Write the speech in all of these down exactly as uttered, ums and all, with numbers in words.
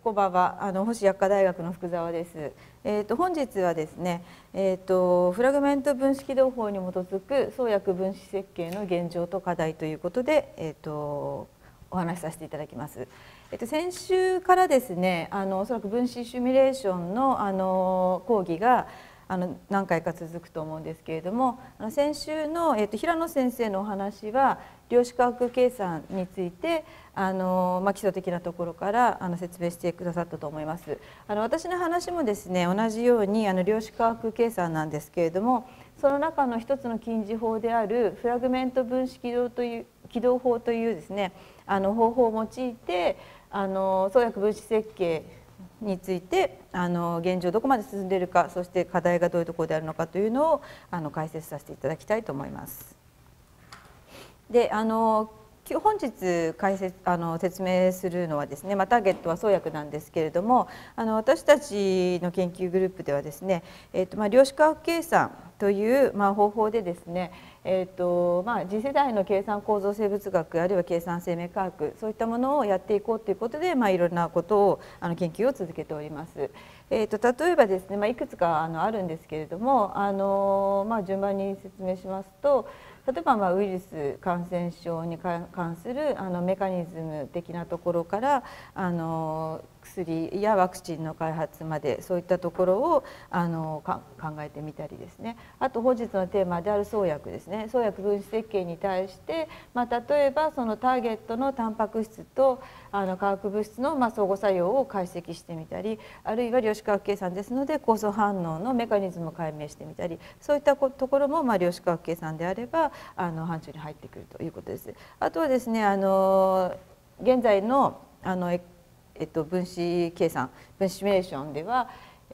こんばんは。あの星薬科大学の福澤です。えっ、ー、と本日はですね、えっ、ー、とフラグメント分子起動法に基づく創薬分子設計の現状と課題ということで、えっ、ー、とお話しさせていただきます。えっ、と先週からですね、あのおそらく分子シミュレーションのあの講義があの何回か続くと思うんですけれども、あの先週の、えー、と平野先生のお話は量子科学計算についてあの、まあ、基礎的なところからあの説明してくださったと思います。あの私の話もですね同じようにあの量子科学計算なんですけれども、その中の一つの近似法であるフラグメント分子起動という起動法というですねあの方法を用いてあの創薬分子設計についてあの現状どこまで進んでいるか、そして課題がどういうところであるのかというのをあの解説させていただきたいと思います。であの本日解説あの説明するのはですね、まあ、ターゲットは創薬なんですけれども、あの私たちの研究グループではですね、えーとまあ、量子科学計算という、まあ、方法でですね、えーとまあ、次世代の計算構造生物学あるいは計算生命科学、そういったものをやっていこうということで、まあ、いろんなことをあの研究を続けております。えーと例えばですね、まあ、いくつかあのあるんですけれども、あの、まあ、順番に説明しますと、例えばまあウイルス感染症に関するあのメカニズム的なところからあの薬やワクチンの開発まで、そういったところをあのか考えてみたりですね、あと本日のテーマである創薬ですね、創薬分子設計に対して、まあ、例えばそのターゲットのタンパク質とあの化学物質のまあ相互作用を解析してみたり、あるいは量子化学計算ですので酵素反応のメカニズムを解明してみたり、そういったところもまあ量子化学計算であればあの範疇に入ってくるということです。あとはですね、あの現在のあのえっと分子計算、分子シミュレーションでは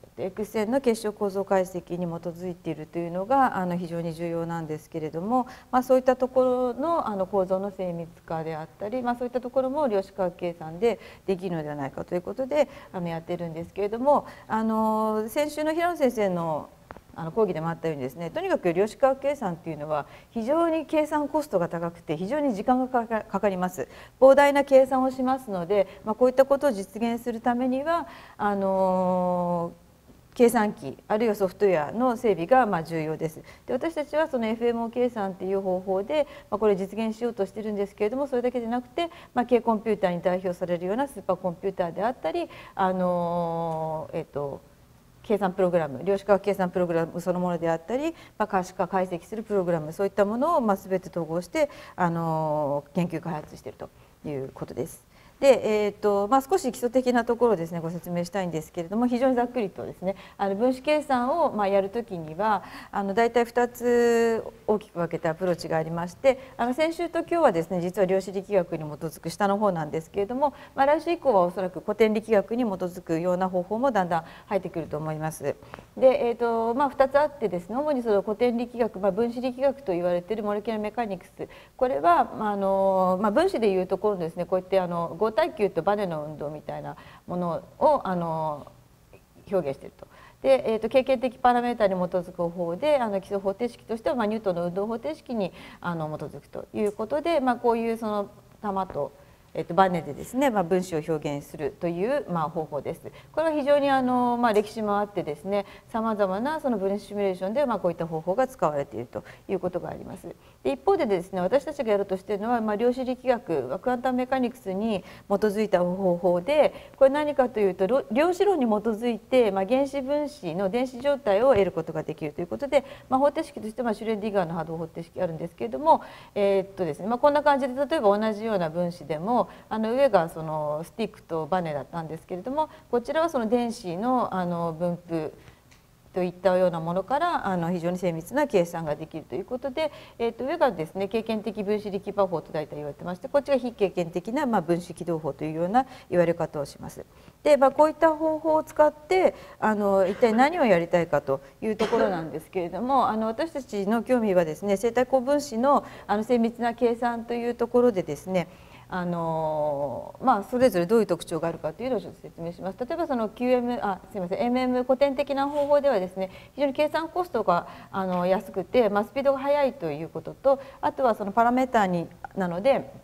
X 線の結晶構造解析に基づいているというのがあの非常に重要なんですけれども、まあ、そういったところのあの構造の精密化であったり、まあ、そういったところも量子化学計算でできるのではないかということであのやってるんですけれども、あの先週の平野先生のあの講義でもあったようにですね、とにかく量子化学計算っていうのは非常に計算コストが高くて非常に時間がかかります。膨大な計算をしますので、まあ、こういったことを実現するためにはあの計算機あるいはソフトウェアの整備がまあ重要です。で私たちはその エフエムオー 計算っていう方法で、まあ、これ実現しようとしてるんですけれども、それだけでなくて、まあ、軽コンピューターに代表されるようなスーパーコンピューターであったり、あのえっと計算プログラム、量子化学計算プログラムそのものであったり、まあ、可視化解析するプログラム、そういったものをまあ全て統合してあの研究開発しているということです。でえーとまあ、少し基礎的なところをですねご説明したいんですけれども、非常にざっくりとですね、あの分子計算をまあやるときにはあの大体ふたつ大きく分けてアプローチがありまして、あの先週と今日はですね実は量子力学に基づく下の方なんですけれども、まあ、来週以降はおそらく古典力学に基づくような方法もだんだん入ってくると思います。で、えーとまあ、ふたつあってですね、主にその古典力学、まあ、分子力学と言われているモレキュラーメカニクス、これは、まああのまあ、分子でいうところですね、こうやってあの合体球とバネの運動みたいなものをあの表現していると。で、えー、と経験的パラメータに基づく方法で、あの基礎方程式としては、まあ、ニュートンの運動方程式にあの基づくということで、まあ、こういうその玉とえっと、バネでですね、まあ、分子を表現するという、まあ、方法です。これは非常にあの、まあ、歴史もあってですね、さまざまなその分子シミュレーションで、まあ、こういった方法が使われているということがあります。で一方でですね、私たちがやろうとしているのは、まあ、量子力学、クアンタムメカニクスに基づいた方法で、これ何かというと量子論に基づいて、まあ、原子分子の電子状態を得ることができるということで、まあ、方程式としてはシュレンディガーの波動方程式あるんですけれども、えーっとですねまあ、こんな感じで例えば同じような分子でもあの上がそのスティックとバネだったんですけれども、こちらはその電子のあの分布といったようなものからあの非常に精密な計算ができるということで、えー、と上がですね経験的分子力場法と大体言われてまして、こっちが非経験的なまあ分子起動法というような言われ方をします。で、まあ、こういった方法を使ってあの一体何をやりたいかというところなんですけれども、あの私たちの興味はですね生体高分子のあの精密な計算というところでですね、あのまあ、それぞれどういう特徴があるかというのをちょっと説明します。例えばその キューエム あすみません エムエム 古典的な方法ではですね、非常に計算コストがあの安くて、まあ、スピードが速いということと、あとはそのパラメータになので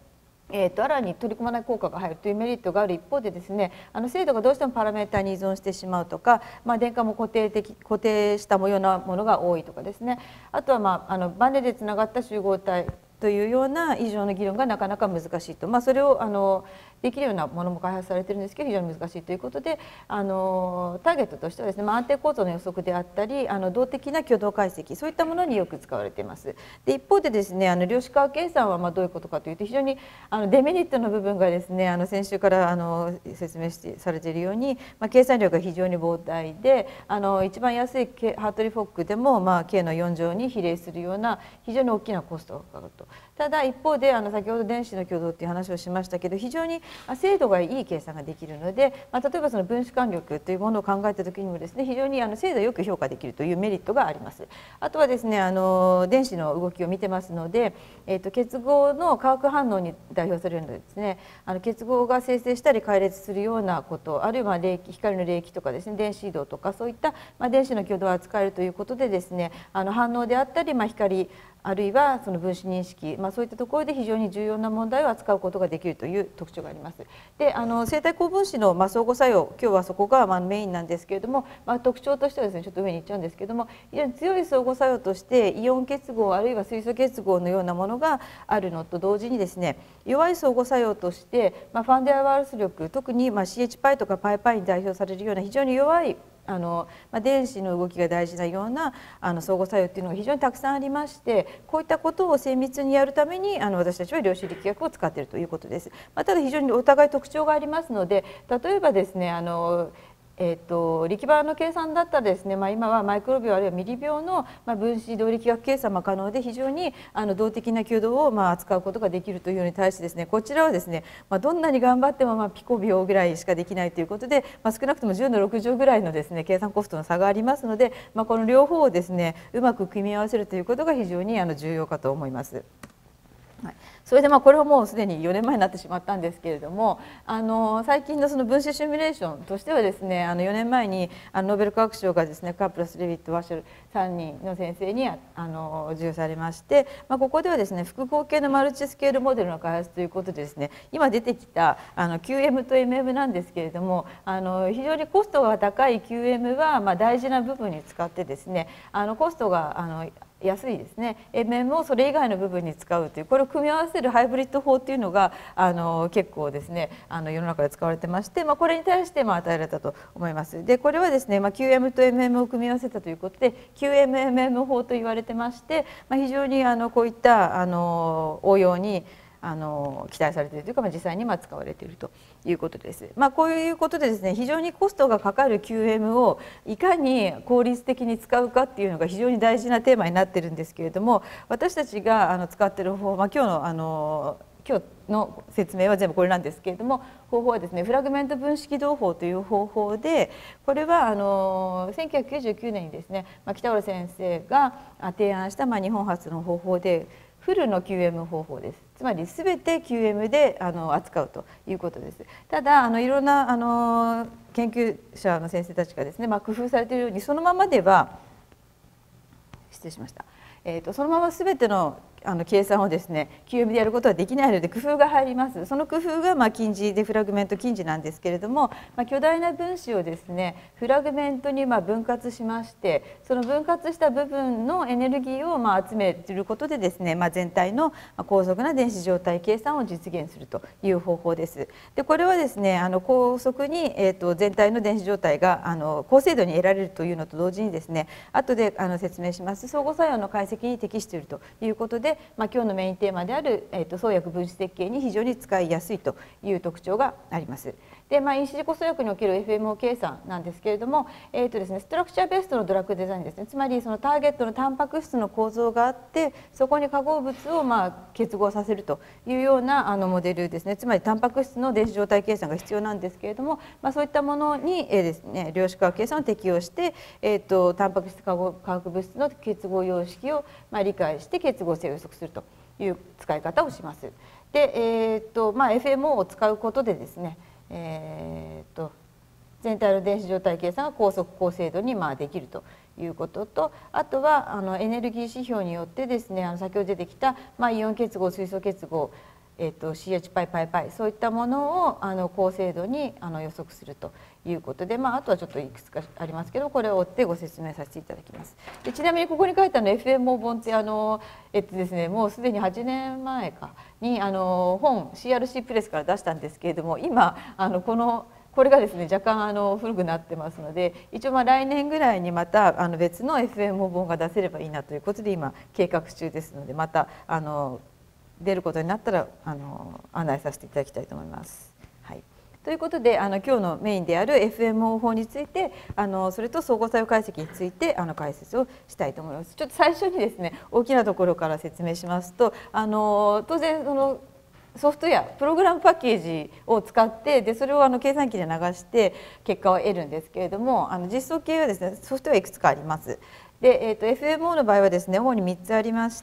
えー、と新たに取り込まない効果が入るというメリットがある一方でですね、あの精度がどうしてもパラメータに依存してしまうとか、まあ、電荷も固定的固定した模様なものが多いとかですね、あとは、まあ、あのバネでつながった集合体というような以上の議論がなかなか難しいと、まあ、それをあのできるようなものも開発されているんですけど非常に難しいということで、あのターゲットとしてはですね、まあ、安定構造の予測であったりあの動的な挙動解析そういったものによく使われています。で一方でですね、あの量子化計算はまあどういうことかというと非常にあのデメリットの部分がですね、あの先週からあの説明してされているように、まあ、計算量が非常に膨大で、あの一番安いハートリーフォックでもまあ K のよん乗に比例するような非常に大きなコストがかかると。ただ一方であの先ほど電子の挙動っていう話をしましたけど非常に精度がいい計算ができるので、まあ、例えばその分子間力というものを考えた時にもですね非常にあの精度よく評価できるというメリットがあります。あとはですね、あの電子の動きを見てますので、えー、と結合の化学反応に代表されるのでですね、あの結合が生成したり解列するようなこと、あるいは冷気光の冷気とかですね電子移動とかそういった、まあ、電子の挙動を扱えるということでですね、あの反応であったり、まあ、光あるいはその分子認識、まあ、そういったところで非常に重要な問題を扱うことができるという特徴があります。であの生体高分子のまあ相互作用、今日はそこがまあメインなんですけれども、まあ、特徴としてはですねちょっと上に行っちゃうんですけれども、非常に強い相互作用としてイオン結合あるいは水素結合のようなものがあるのと同時にですね、弱い相互作用として、まあ、ファンデアワールス力、特にまあ シーエイチ パイとかパイパイに代表されるような非常に弱いあのまあ、電子の動きが大事なようなあの相互作用っていうのが非常にたくさんありまして、こういったことを精密にやるためにあの私たちは量子力学を使っているということです。まあ、ただ非常にお互い特徴がありますので、例えばですねあのえー、と力場の計算だったらですね、まあ、今はマイクロ秒あるいはミリ秒のまあ分子動力学計算も可能で非常にあの動的な挙動をまあ扱うことができるというのに対してですね、こちらはですね、まあ、どんなに頑張ってもまあピコ秒ぐらいしかできないということで、まあ、少なくともじゅうのろく乗ぐらいのですね計算コストの差がありますので、まあ、この両方をですねうまく組み合わせるということが非常にあの重要かと思います。はい、それでまあこれはもうすでによねんまえになってしまったんですけれども、あの最近のその分子シミュレーションとしてはですね、あのよねんまえにあのノーベル化学賞がですねカープラス・レヴィット・ワシュルさんにんの先生にあの授与されまして、まあ、ここではですね複合系のマルチスケールモデルの開発ということでですね、今出てきたあの キューエム と エムエム なんですけれども、あの非常にコストが高い キューエム はまあ大事な部分に使ってですね、あのコストがあの安いですね エムエム をそれ以外の部分に使うという、これを組み合わせるハイブリッド法というのがあの結構ですねあの世の中で使われてまして、まあ、これに対してまあ与えられたと思います。でこれはですね、まあ、キューエム と エムエム を組み合わせたということで キューエムエムエム 法と言われてまして、まあ、非常にあのこういったあの応用にあの期待されているというか、まあ、実際にまあ使われているということです。まあ、こういうことでですね非常にコストがかかる キューエム をいかに効率的に使うかっていうのが非常に大事なテーマになってるんですけれども、私たちがあの使っている方法、まあ、今日のあの今日の説明は全部これなんですけれども、方法はですねフラグメント分子起動法という方法で、これはあのせんきゅうひゃくきゅうじゅうきゅうねんにですね、まあ、北浦先生が提案したまあ日本初の方法でフルの キューエム 方法です。つまり全て キューエム であの扱うということです。ただあのいろんなあの研究者の先生たちがですね、まあ、工夫されているようにそのままでは失礼しました、えーと、そのまま全てのあの計算をですね キューエム でやることはできないので工夫が入ります。その工夫がまあ近似デフラグメント近似なんですけれども、まあ、巨大な分子をですねフラグメントにまあ分割しまして、その分割した部分のエネルギーをまあ集めることでですね、まあ、全体の高速な電子状態計算を実現するという方法です。でこれはですねあの高速に、えー、と全体の電子状態があの高精度に得られるというのと同時にですね、後であの説明します相互作用の解析に適しているということで、まあ、今日のメインテーマである、えー、と創薬分子設計に非常に使いやすいという特徴があります。で、まあ、因子自己創薬における エフエムオー 計算なんですけれども、えーとですね、ストラクチャーベーストのドラッグデザインですね、つまりそのターゲットのタンパク質の構造があってそこに化合物をまあ結合させるというようなあのモデルですね。つまりタンパク質の電子状態計算が必要なんですけれども、まあ、そういったものに、えーですね、量子化学計算を適用して、えーとタンパク質化合化学物質の結合様式をまあ理解して結合性を予測するという使い方をします。で、えーとまあ、エフエムオー を使うことでですね、えーと全体の電子状態計算が高速高精度にまあできるということと、あとはあのエネルギー指標によってですね、あの先ほど出てきた、まあ、イオン結合水素結合えー、と シーエイチ パイパイパイそういったものをあの高精度にあの予測するということで、まあ、あとはちょっといくつかありますけどこれを追ってご説明させていただきます。でちなみにここに書いたの エフエムオー 本ってあの、えっとですね、もうすでにはちねんまえかにあの本 シーアールシー プレスから出したんですけれども今あのこのこれがですね若干あの古くなってますので一応まあ来年ぐらいにまたあの別の エフエムオー 本が出せればいいなということで今計画中ですのでまたあの出ることになったらあの案内させていただきたいと思います。はい、ということであの今日のメインである エフエムオー 法についてあのそれと相互作用解析についてあの解説をしたいと思います。ちょっと最初にですね大きなところから説明しますとあの当然そのソフトウェアプログラムパッケージを使ってでそれをあの計算機で流して結果を得るんですけれどもあの実装系はですねソフトウェアいくつかあります。で、えー、と エフエムオー の場合はですね主にみっつありまして、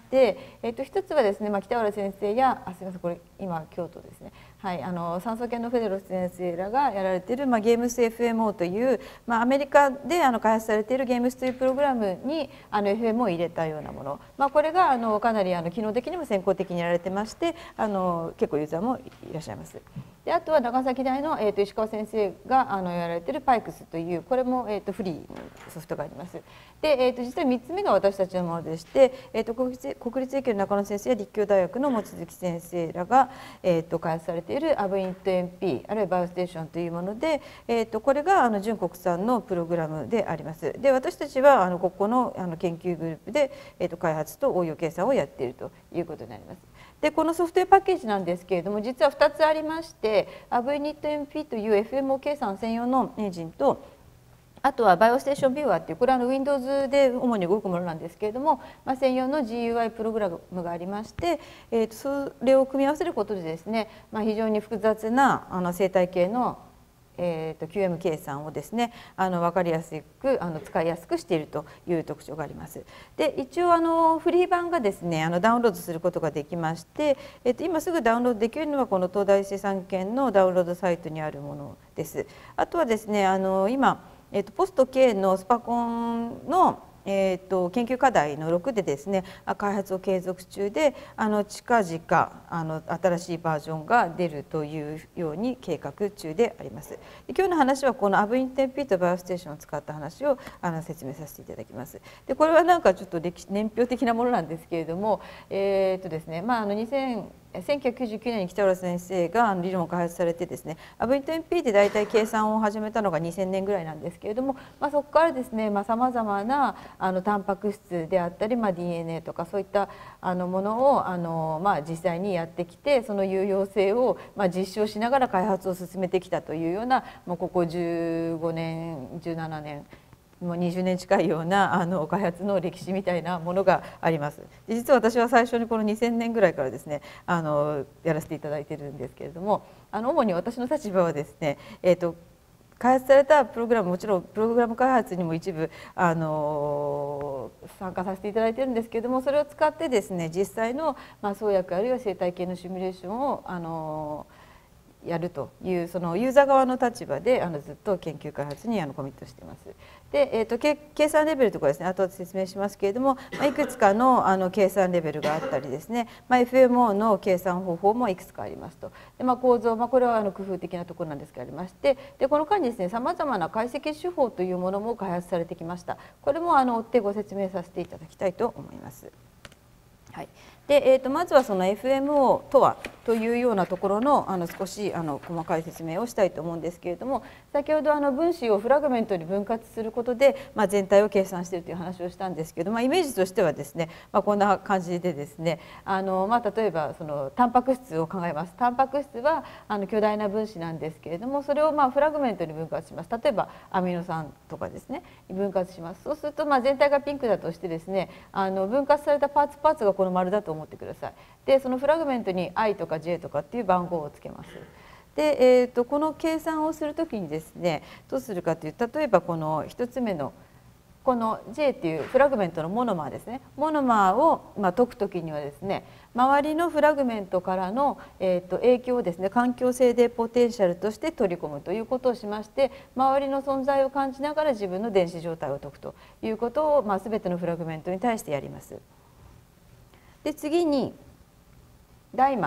えー、とひとつはですね、まあ、北原先生やあすみませんこれ今京都ですね、はい、あの酸素系のフェデロス先生らがやられている、まあ、ゲームス エフエムオー という、まあ、アメリカであの開発されているゲームスというプログラムにあの エフエムオー を入れたようなもの、まあ、これがあのかなりあの機能的にも先行的にやられてましてあの結構ユーザーもいらっしゃいます。であとは長崎大の、えー、と石川先生があのやられている パイクス というこれも、えー、とフリーのソフトがあります。で、えー、と実はみっつめが私たちのものでして、えー、と国立国立医研の中野先生や立教大学の望月先生らが、えー、と開発されている アブイントエムピー あるいはバイオステーションというもので、えー、とこれがあの純国産のプログラムであります。で私たちはあのここのあの研究グループで、えー、と開発と応用計算をやっているということになります。でこのソフトウェアパッケージなんですけれども実はふたつありまして アブイニットエムピー という エフエムオー 計算専用のエンジンとあとはバイオステーションビューアーっていうこれは Windows で主に動くものなんですけれども、まあ、専用の ジーユーアイ プログラムがありまして、えー、とそれを組み合わせることでですね、まあ、非常に複雑なあの生態系のえー、と キューエム 計算をですねあの分かりやすくあの使いやすくしているという特徴があります。で一応あのフリー版がですねあのダウンロードすることができまして、えー、と今すぐダウンロードできるのはこの東大生産研のダウンロードサイトにあるものです。あとはですねあの今、えー、とポスト K のスパコンのえー、と研究課題のろくでですね開発を継続中であの近々あの新しいバージョンが出るというように計画中であります。で今日の話はこの アブイントエムピー とバイオステーションを使った話をあの説明させていただきます。でこれはなんかちょっと歴史年表的なものなんですけれども、えーとですねまあ、あのにせんせんきゅうひゃくきゅうじゅうきゅうねんに北浦先生が理論を開発されてですね アブイントエムピー で大体計算を始めたのがにせんねんぐらいなんですけれども、まあ、そこからですねさまざ、まなあのタンパク質であったり、まあ、ディーエヌエー とかそういったあのものをあの、まあ、実際にやってきてその有用性を、まあ、実証しながら開発を進めてきたというようなもうここじゅうごねんじゅうななねんもうにじゅうねん近いようなあの開発の歴史みたいなものがあります。実は私は最初にこのにせんねんぐらいからですねあのやらせていただいているんですけれどもあの主に私の立場はですね、えーと開発されたプログラムもちろんプログラム開発にも一部あの参加させていただいているんですけれどもそれを使ってですね実際の、まあ、創薬あるいは生態系のシミュレーションをあのやるというそのユーザー側の立場であのずっと研究開発にあのコミットしています。で、えー、と計算レベルとかですね後で説明しますけれども、まあ、いくつかのあの計算レベルがあったりですね、まあ、エフエムオー の計算方法もいくつかありますと。で、まあ、構造、まあ、これはあの工夫的なところなんですがありましてでこの間にですねさまざまな解析手法というものも開発されてきました。これもあの追ってご説明させていただきたいと思います。はい、でえー、とまずはその エフエムオー とはというようなところのあの少しあの細かい説明をしたいと思うんですけれども先ほどあの分子をフラグメントに分割することで、まあ、全体を計算しているという話をしたんですけど、まあ、イメージとしてはですね、まあ、こんな感じでですねあの、まあ、例えばそのタンパク質を考えます。タンパク質はあの巨大な分子なんですけれどもそれをまあフラグメントに分割します。例えばアミノ酸とかですね分割します。そうするとまあ全体がピンクだとしてですねあの分割されたパーツパーツがこの丸だと思ってください。でそのフラグメントに アイ とか ジェイ とかっていう番号をつけます。で、えー、とこの計算をするときにですねどうするかという例えばこのひとつめのこの ジェイ っていうフラグメントのモノマーですねモノマーをまあ解くときにはですね周りのフラグメントからの、えー、と影響をですね環境性でポテンシャルとして取り込むということをしまして周りの存在を感じながら自分の電子状態を解くということを、まあ、全てのフラグメントに対してやります。で次にダイマ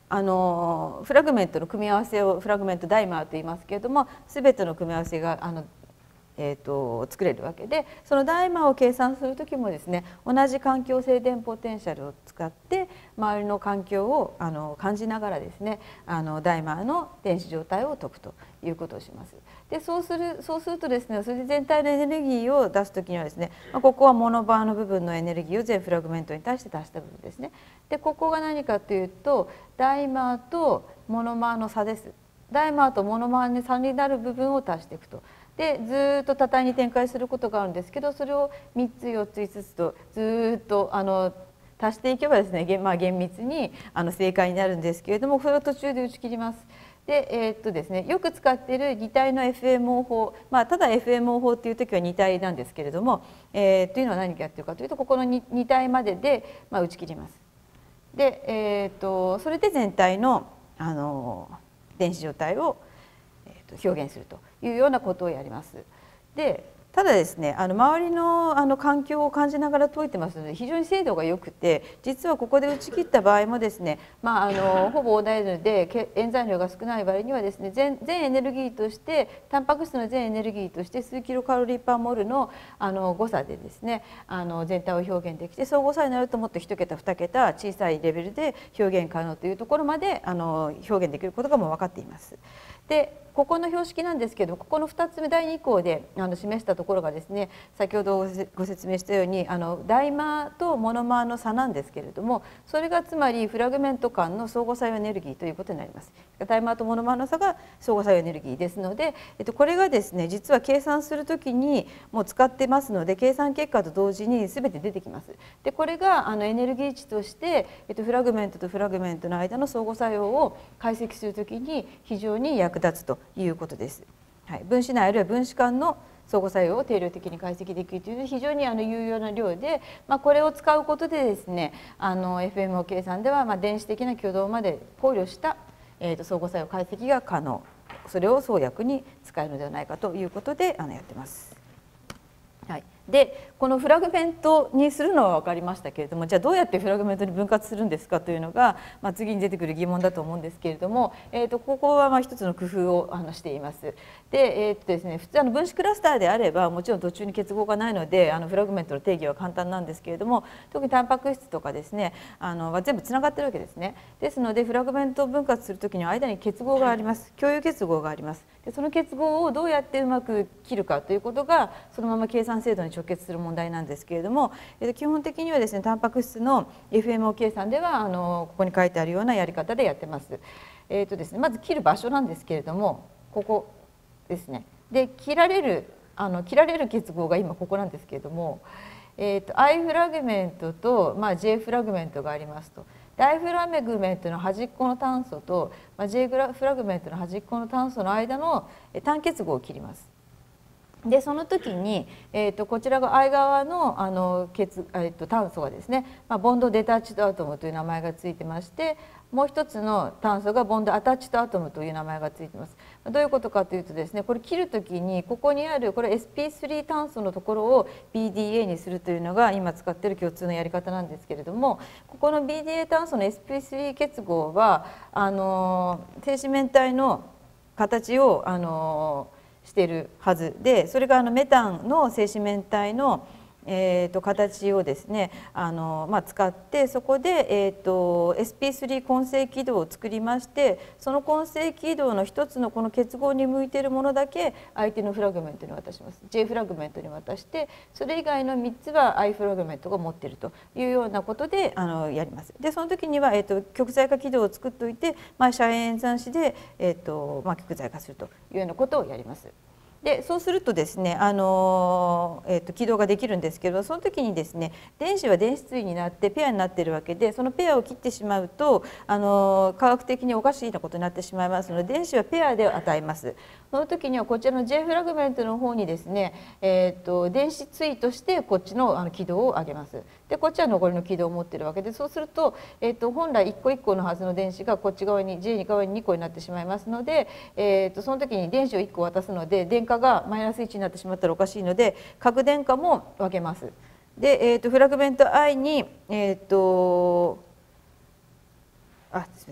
あのフラグメントの組み合わせをフラグメントダイマーと言いますけれども、全ての組み合わせがあのえー、と作れるわけで、そのダイマーを計算する時もですね、同じ環境静電ポテンシャルを使って周りの環境をあの感じながらですね、あのダイマーの電子状態を解くということをします。でそうするそうするとですね、それで全体のエネルギーを出す時にはですね、ここはモノバーの部分のエネルギーを全フラグメントに対して出した部分ですね。でここが何かというと、ダイマーとモノマーの差です。ダイマーとモノマーに差になる部分を足していくと。でずっと多体に展開することがあるんですけど、それをみっつよっついつつとずっとあの足していけばですね、まあ、厳密にあの正解になるんですけれども、これを途中で打ち切ります。でえーっとですね、よく使っているに体の エフエムオー 法、まあ、ただ エフエムオー 法という時はに体なんですけれども、えー、というのは何かというかというと、ここの 2, 2体までで、まあ、打ち切ります。で、えー、っとそれで全体の、あの電子状態を表現するというようなことをやります。でただですね、あの周りのあの環境を感じながら解いてますので、非常に精度が良くて、実はここで打ち切った場合もですね、まあ、あのほぼ同じで塩残量が少ない場合にはですね、全全エネルギーとしてタンパク質の全エネルギーとして数キロカロリーパーモルのあの誤差でですね、あの全体を表現できて、相互差になるともっといち桁に桁小さいレベルで表現可能というところまであの表現できることがもう分かっています。でここの標識なんですけど、ここのふたつめだいに項であの示したところがですね、先ほどご説明したようにあのダイマーとモノマーの差なんですけれども、それがつまりフラグメント間の相互作用エネルギーということになります。ダイマーとモノマーの差が相互作用エネルギーですので、えっと、これがですね、実は計算するときにもう使ってますので、計算結果と同時に全て出てきます。でこれがあのエネルギー値として、えっと、フラグメントとフラグメントの間の相互作用を解析するときに非常に役立つということです。はい、分子内あるいは分子間の相互作用を定量的に解析できるという非常にあの有用な量で、まあ、これを使うことでですね、あの エフエムオー 計算ではまあ電子的な挙動まで考慮した、えー、と相互作用解析が可能、それを創薬に使えるのではないかということであのやってます。はい、でこのフラグメントにするのは分かりましたけれども、じゃあどうやってフラグメントに分割するんですかというのが、まあ、次に出てくる疑問だと思うんですけれども、えー、とここはまあ一つの工夫をあのしています。で、えーとですね、普通あの分子クラスターであればもちろん途中に結合がないので、あのフラグメントの定義は簡単なんですけれども、特にタンパク質とかですね、あのは全部つながってるわけですね。ですのでフラグメントを分割するときには間に結合があります。共有結合があります。でその結合をどうやってうまく切るかということがそのまま計算精度に直結する問題なんですけれども、基本的にはですね、タンパク質の エフエムオー 計算ではあのここに書いてあるようなやり方でやってます。えーとですね、まず切る場所なんですけれども、ここですね。で切られるあの切られる結合が今ここなんですけれども、えーと I フラグメントと、まあ、J フラグメントがありますと。I フラグメントの端っこの炭素と J フラグメントの端っこの炭素の間の単結合を切ります。でその時に、えー、とこちらが I 側の、あの結、えー、と炭素がですね、まあ、ボンドデタッチドアトムという名前がついてまして、もう一つの炭素がボンドアタッチドアトムという名前がついてます。どういうことかというとですね、これ切る時にここにあるこれ エスピースリー 炭素のところを ビーディーエー にするというのが今使っている共通のやり方なんですけれども、ここの ビーディーエー 炭素の エスピースリー 結合はあの正四面体の形をあのしているはずで、それがあのメタンの正四面体のえー、と形をですね、あの、まあ、使ってそこで、えー、と エスピースリー 混成軌道を作りまして、その混成軌道の一つのこの結合に向いているものだけ相手のフラグメントに渡します。 J フラグメントに渡して、それ以外のみっつは I フラグメントが持っているというようなことであのやります。でその時には、えー、と極材化軌道を作っておいて、まあ、遮影演算子で、えーとまあ、極材化するというようなことをやります。でそうするとですね、あの、えー、と軌道ができるんですけど、その時にですね、電子は電子対になってペアになっているわけで、そのペアを切ってしまうとあの科学的におかしいなことになってしまいますので、電子はペアで与えます。その時にはこちらの J フラグメントの方にですね、えー、と電子対としてこっちのあの軌道を上げます。でこっちは残りの軌道を持っているわけで、そうすると、えー、と本来いっこいっこのはずの電子がこっち側に J 側ににこになってしまいますので、えー、とその時に電子をいっこ渡すので電荷がマイナスいちになってしまったらおかしいので、核電荷も分けます。で、えー、とフラグメント I に、えー、とあすみませ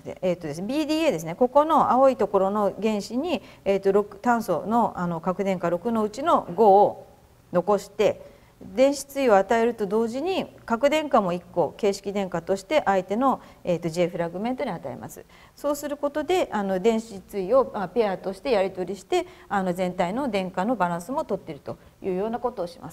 えーとですね、ビーディーエー ですね、ここの青いところの原子に、えーとろく炭素のあの核電荷ろくのうちのごを残して電子対を与えると同時に核電荷もいっこ形式電荷として相手の、えーと J フラグメントに与えます。そうすることであの電子対を、まあ、ペアとしてやり取りしてあの全体の電荷のバランスも取っているというようなことをします。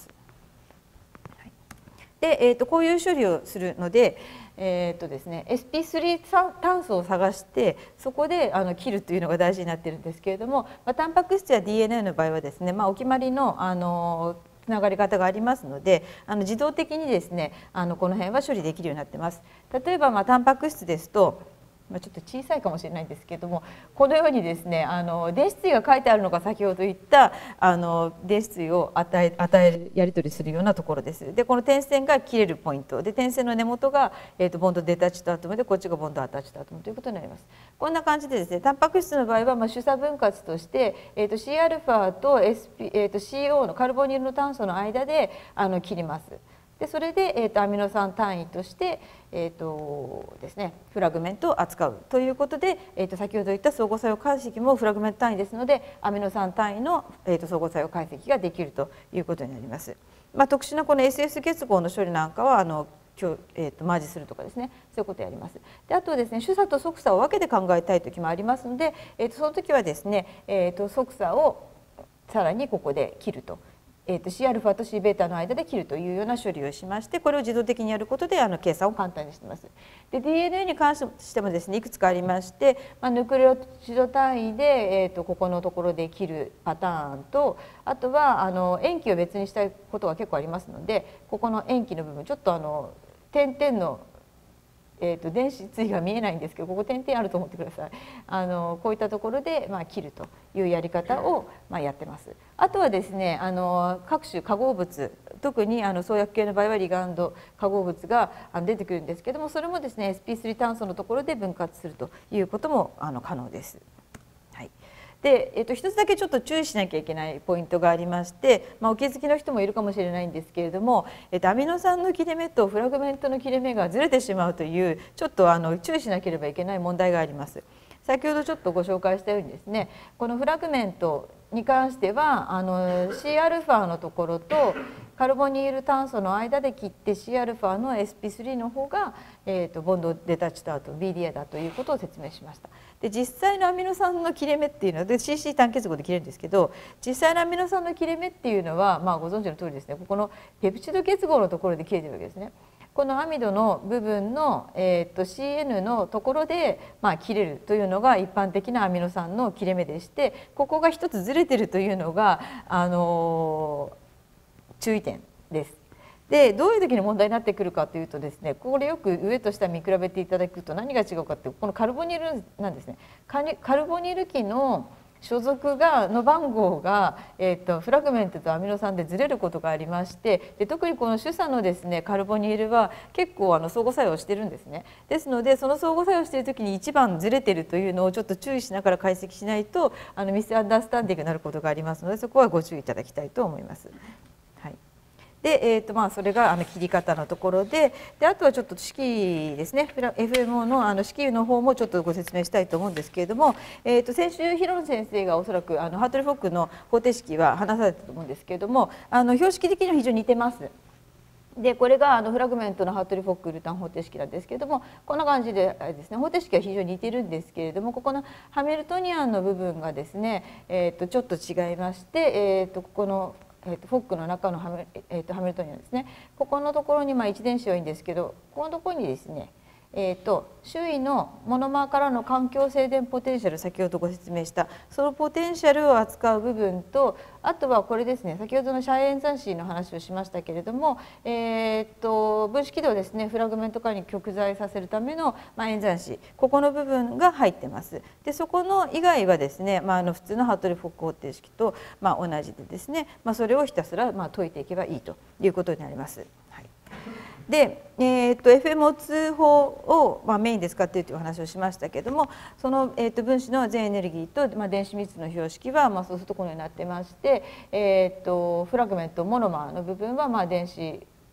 で、えー、とこういう処理をするので、えーとですね、エスピースリー 炭素を探してそこであの切るというのが大事になっているんですけれども、まあ、タンパク質や ディーエヌエー の場合はですね、まあ、お決まりのあのつながり方がありますのであの自動的にですねあのこの辺は処理できるようになっています。例えば、まあ、タンパク質ですとまあちょっと小さいかもしれないんですけれども、このようにですねあの電子対が書いてあるのが先ほど言ったあの電子対を与え与えるやり取りするようなところです。でこの点線が切れるポイントで点線の根元が、えー、とボンドデタッチとアトムでこっちがボンドアタッチとアトムということになります。こんな感じでですねタンパク質の場合はまあ主差分割として、えー、と Cα と、エスピーえー、と シーオー のカルボニルの炭素の間であの切ります。でそれで、えー、とアミノ酸単位として、えーとですね、フラグメントを扱うということで、えー、と先ほど言った相互作用解析もフラグメント単位ですのでアミノ酸単位の、えー、と相互作用解析ができるということになります。まあ、特殊なこの エスエス 結合の処理なんかはあのえー、とマージするとかですねそういうことをやります。であとですね主差と側差を分けて考えたい時もありますので、えー、とその時はですね、えー、と側差をさらにここで切ると。えー、と Cα と Cβ の間で切るというような処理をしましてこれを自動的にやることであの計算を簡単にしています。で ディーエヌエー に関してもですねいくつかありまして、まあ、ヌクレオチド単位で、えー、とここのところで切るパターンとあとはあの塩基を別にしたいことが結構ありますのでここの塩基の部分ちょっとあの点々のえー、と電子対が見えないんですけどここ点々あると思ってください。あのこういったところで、まあ、切るというやり方を、まあ、やってます。あとはですねあの各種化合物特にあの創薬系の場合はリガンド化合物が出てくるんですけどもそれもですね エスピースリー 炭素のところで分割するということもあの可能です。はいでえっと、一つだけちょっと注意しなきゃいけないポイントがありまして、まあ、お気づきの人もいるかもしれないんですけれども、えっと、アミノ酸の切れ目とフラグメントの切れ目がずれてしまうというちょっとあの注意しなければいけない問題があります。先ほどちょっとご紹介したようにですねこのフラグメントに関してはあの Cα のところとカルボニール炭素の間で切って Cα の エスピースリー の方が、えー、とボンドデタッチとあと ビーディーエー だということを説明しました。で実際のアミノ酸の切れ目っていうのはで シーシー 単結合で切れるんですけど実際のアミノ酸の切れ目っていうのは、まあ、ご存知の通りですねここのペプチド結合のところで切れてるわけですね。このアミドの部分の、えー、と シーエヌ のところで、まあ、切れるというのが一般的なアミノ酸の切れ目でしてここが一つずれてるというのが、あのー、注意点です。でどういう時に問題になってくるかというとですねこれよく上と下見比べていただくと何が違うかってこのカルボニルなんですね。カルボニル基の所属がの番号が、えー、とフラグメントとアミノ酸でずれることがありましてで特にこの主差のですねカルボニルは結構あの相互作用してるんですね。ですのでその相互作用している時に一番ずれてるというのをちょっと注意しながら解析しないとあのミスアンダースタンディングになることがありますのでそこはご注意いただきたいと思います。はいでえーとまあ、それがあの切り方のところ で, であとはちょっと式ですね エフエムオー の, あの式の方もちょっとご説明したいと思うんですけれども、えー、と先週広野先生がおそらくあのハートリー・フォックの方程式は話されたと思うんですけれどもあの標識的には非常に似てます。でこれがあのフラグメントのハートリー・フォック・ウルタン方程式なんですけれどもこんな感じでですね方程式は非常に似てるんですけれどもここのハミルトニアンの部分がですね、えー、とちょっと違いまして、えー、とここのえー、とフォックの中のハミ、えー、とハミルトニアンですねここのところにまあいち電子はいいんですけどこのところにですねえー、と周囲のモノマーからの環境静電ポテンシャル先ほどご説明したそのポテンシャルを扱う部分とあとはこれですね先ほどのシャイ演算子の話をしましたけれども、えー、と分子軌道ですねフラグメント化に極在させるための、まあ、演算子ここの部分が入ってます。でそこの以外はですね、まあ、あの普通のハートリー・フォック方程式と、まあ、同じでですね、まあ、それをひたすらまあ解いていけばいいということになります。はいで、えー、と エフエムオーツー 法を、まあ、メインで使っているというお話をしましたけれどもその、えー、と分子の全エネルギーと、まあ、電子密の標識は、まあ、そうするとこのようになってまして、えー、とフラグメントモノマーの部分は、まあ、電子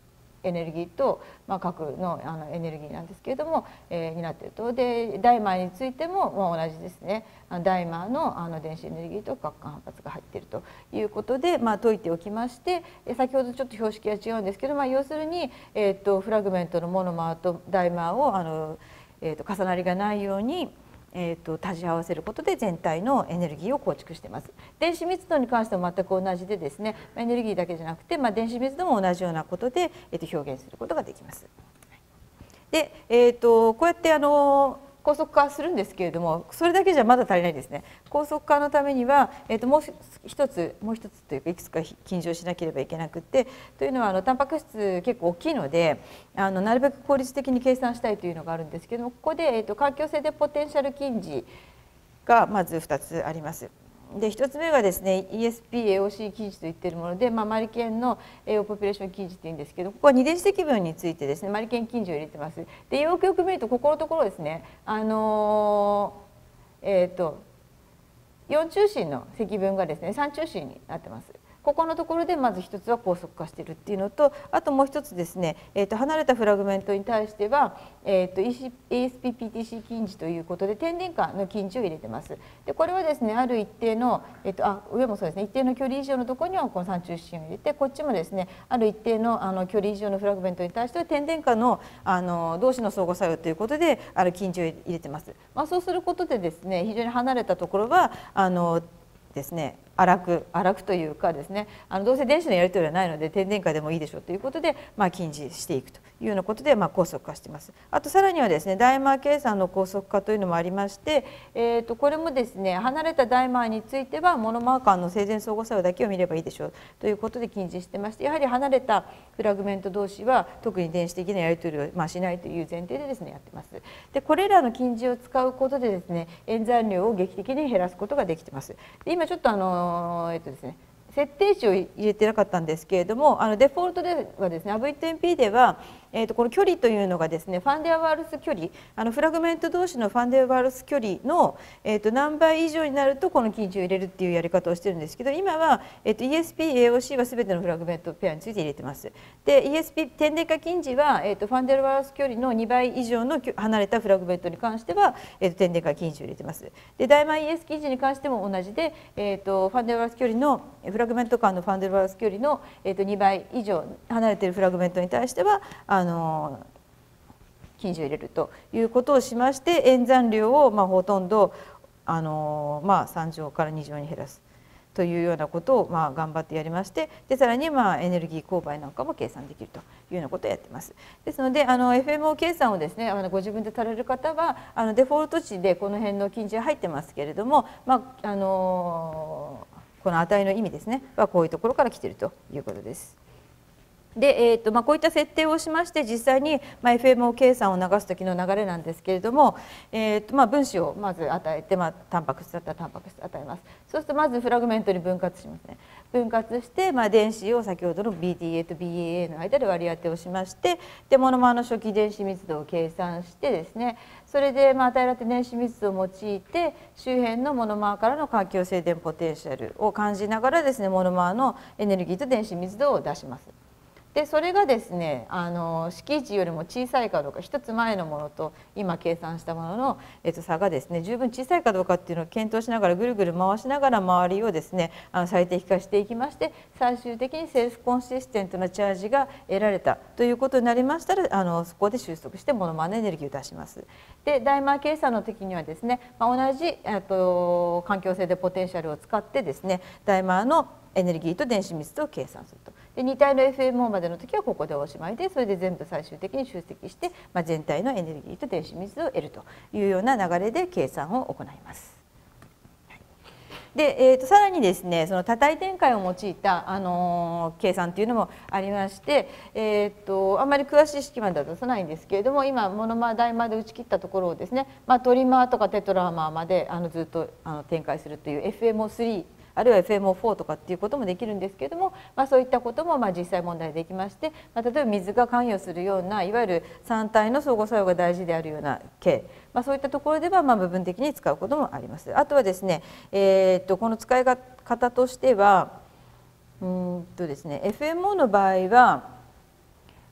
エネルギーと、まあ、核のあのエネルギーなんですけれども、えー、になっていると。でダイマーについても、まあ、同じですね。ダイマーのあの電子エネルギーと核間反発が入っているということで、まあ、解いておきまして、先ほどちょっと標識が違うんですけど、まあ、要するに、えー、とフラグメントのモノマーとダイマーをあの、えー、と重なりがないようにえー、と足し合わせることで全体のエネルギーを構築しています。電子密度に関しても全く同じでですね、エネルギーだけじゃなくて、まあ、電子密度も同じようなことで、えー、と表現することができます。で、えー、とこうやってあの高速化するんですけれども、それだけじゃまだ足りないですね。高速化のためには、えー、ともう一つもう一つというかいくつか記入しなければいけなくて、というのはあのタンパク質結構大きいので、あのなるべく効率的に計算したいというのがあるんですけども、ここで、えー、と環境性でポテンシャル近似がまずふたつあります。でひとつめがですね イーエスピーエーオーシー 近似と言っているもので、まあ、マリケンの栄養ポピュレーション近似っていうんですけど、ここは二電子積分についてですねマリケン近似を入れてます。でよくよく見るとここのところですね、あのー、えっ、ー、とよん中心の積分がですねさん中心になってます。ここのところでまず一つは高速化しているっていうのと、あともう一つですね、えー、と離れたフラグメントに対しては、えー、と イーエスピーピーティーシー 近似ということで点電荷の近似を入れてます。でこれはですねある一定の、えー、とあ上もそうですね、一定の距離以上のところにはこのさん中心を入れて、こっちもですねある一定のあの距離以上のフラグメントに対しては点電荷のあの同士の相互作用ということである近似を入れてます。まあ、そうすることでですね非常に離れたところはあのですね荒く荒くというかですね、あのどうせ電子のやり取りはないので点電荷でもいいでしょうということで、まあ、近似していくというようなことで、まあ、高速化しています。あとさらにはですねダイマー計算の高速化というのもありまして、えー、とこれもですね離れたダイマーについてはモノマー間の正電相互作用だけを見ればいいでしょうということで近似してまして、やはり離れたフラグメント同士は特に電子的なやり取りを、まあ、しないという前提でですねやってます。でこれらの近似を使うことでですね演算量を劇的に減らすことができてます。で今ちょっとあのえっとですね設定値を入れてなかったんですけれども、あのデフォルトではですね アブイ テンピー では、えー、とこの距離というのがですねファンデアワールス距離、あのフラグメント同士のファンデアワールス距離の、えー、と何倍以上になるとこの近似を入れるっていうやり方をしてるんですけど、今は、えー、と イーエスピーエーオーシー は全てのフラグメントペアについて入れてます。で イーエスピー 点電荷近似は、えー、とファンデアワールス距離のにばい以上の離れたフラグメントに関しては、えー、と点電荷近似を入れてます。でダイマー イーエス 近似に関しても同じで、えー、とファンデアワールス距離のフラグメント間のファンデルワルス距離の、えー、とにばい以上離れているフラグメントに対してはあの近似を入れるということをしまして、演算量をまあほとんどあの、まあ、さん乗からに乗に減らすというようなことをまあ頑張ってやりまして、でさらにまあエネルギー勾配なんかも計算できるというようなことをやっています。ですのであの エフエムオー 計算をですねあのご自分でされる方はあのデフォルト値でこの辺の近似が入ってますけれども、まああのこの値の意味ですねはこういうところから来ているということです。で、えーとまあ、こういった設定をしまして実際に、まあ、エフエムオー 計算を流す時の流れなんですけれども、えーとまあ、分子をまず与えて、まあ、タンパク質だったらタンパク質を与えます。そうするとまずフラグメントに分割しますね。分割して、まあ、電子を先ほどの ビーディーエー と ビーエーエー の間で割り当てをしまして、でモノマーの初期電子密度を計算してですね、それでまあ与えられた電子密度を用いて周辺のモノマーからの環境静電ポテンシャルを感じながらですねモノマーのエネルギーと電子密度を出します。でそれがですねあの式値よりも小さいかどうか、一つ前のものと今計算したものの、えっと、差がですね十分小さいかどうかっていうのを検討しながらぐるぐる回しながら周りをですねあの最適化していきまして、最終的にセルフコンシステントなチャージが得られたということになりましたら、あのそこで収束してモノマーのエネルギーを出します。でダイマー計算の時にはですね、まあ、同じと環境性でポテンシャルを使ってですねダイマーのエネルギーと電子密度を計算すると。でに体の エフエムオー までの時はここでおしまいで、それで全部最終的に集積して、まあ、全体のエネルギーと電子密度を得るというような流れで計算を行います。で、えー、とさらにですねその多体展開を用いた、あのー、計算というのもありまして、えー、とあんまり詳しい式までは出さないんですけれども、今モノマーダイマーで打ち切ったところをですね、まあ、トリマーとかテトラマーまであのずっとあの展開するという エフエムオースリーあるいは エフエムオーフォー とかっていうこともできるんですけれども、まあ、そういったこともまあ実際問題できまして、まあ、例えば水が関与するようないわゆる酸体の相互作用が大事であるような系、まあ、そういったところではまあ部分的に使うこともあります。あとはですね、えー、っとこの使い方としてはうんとですね エフエムオー の場合は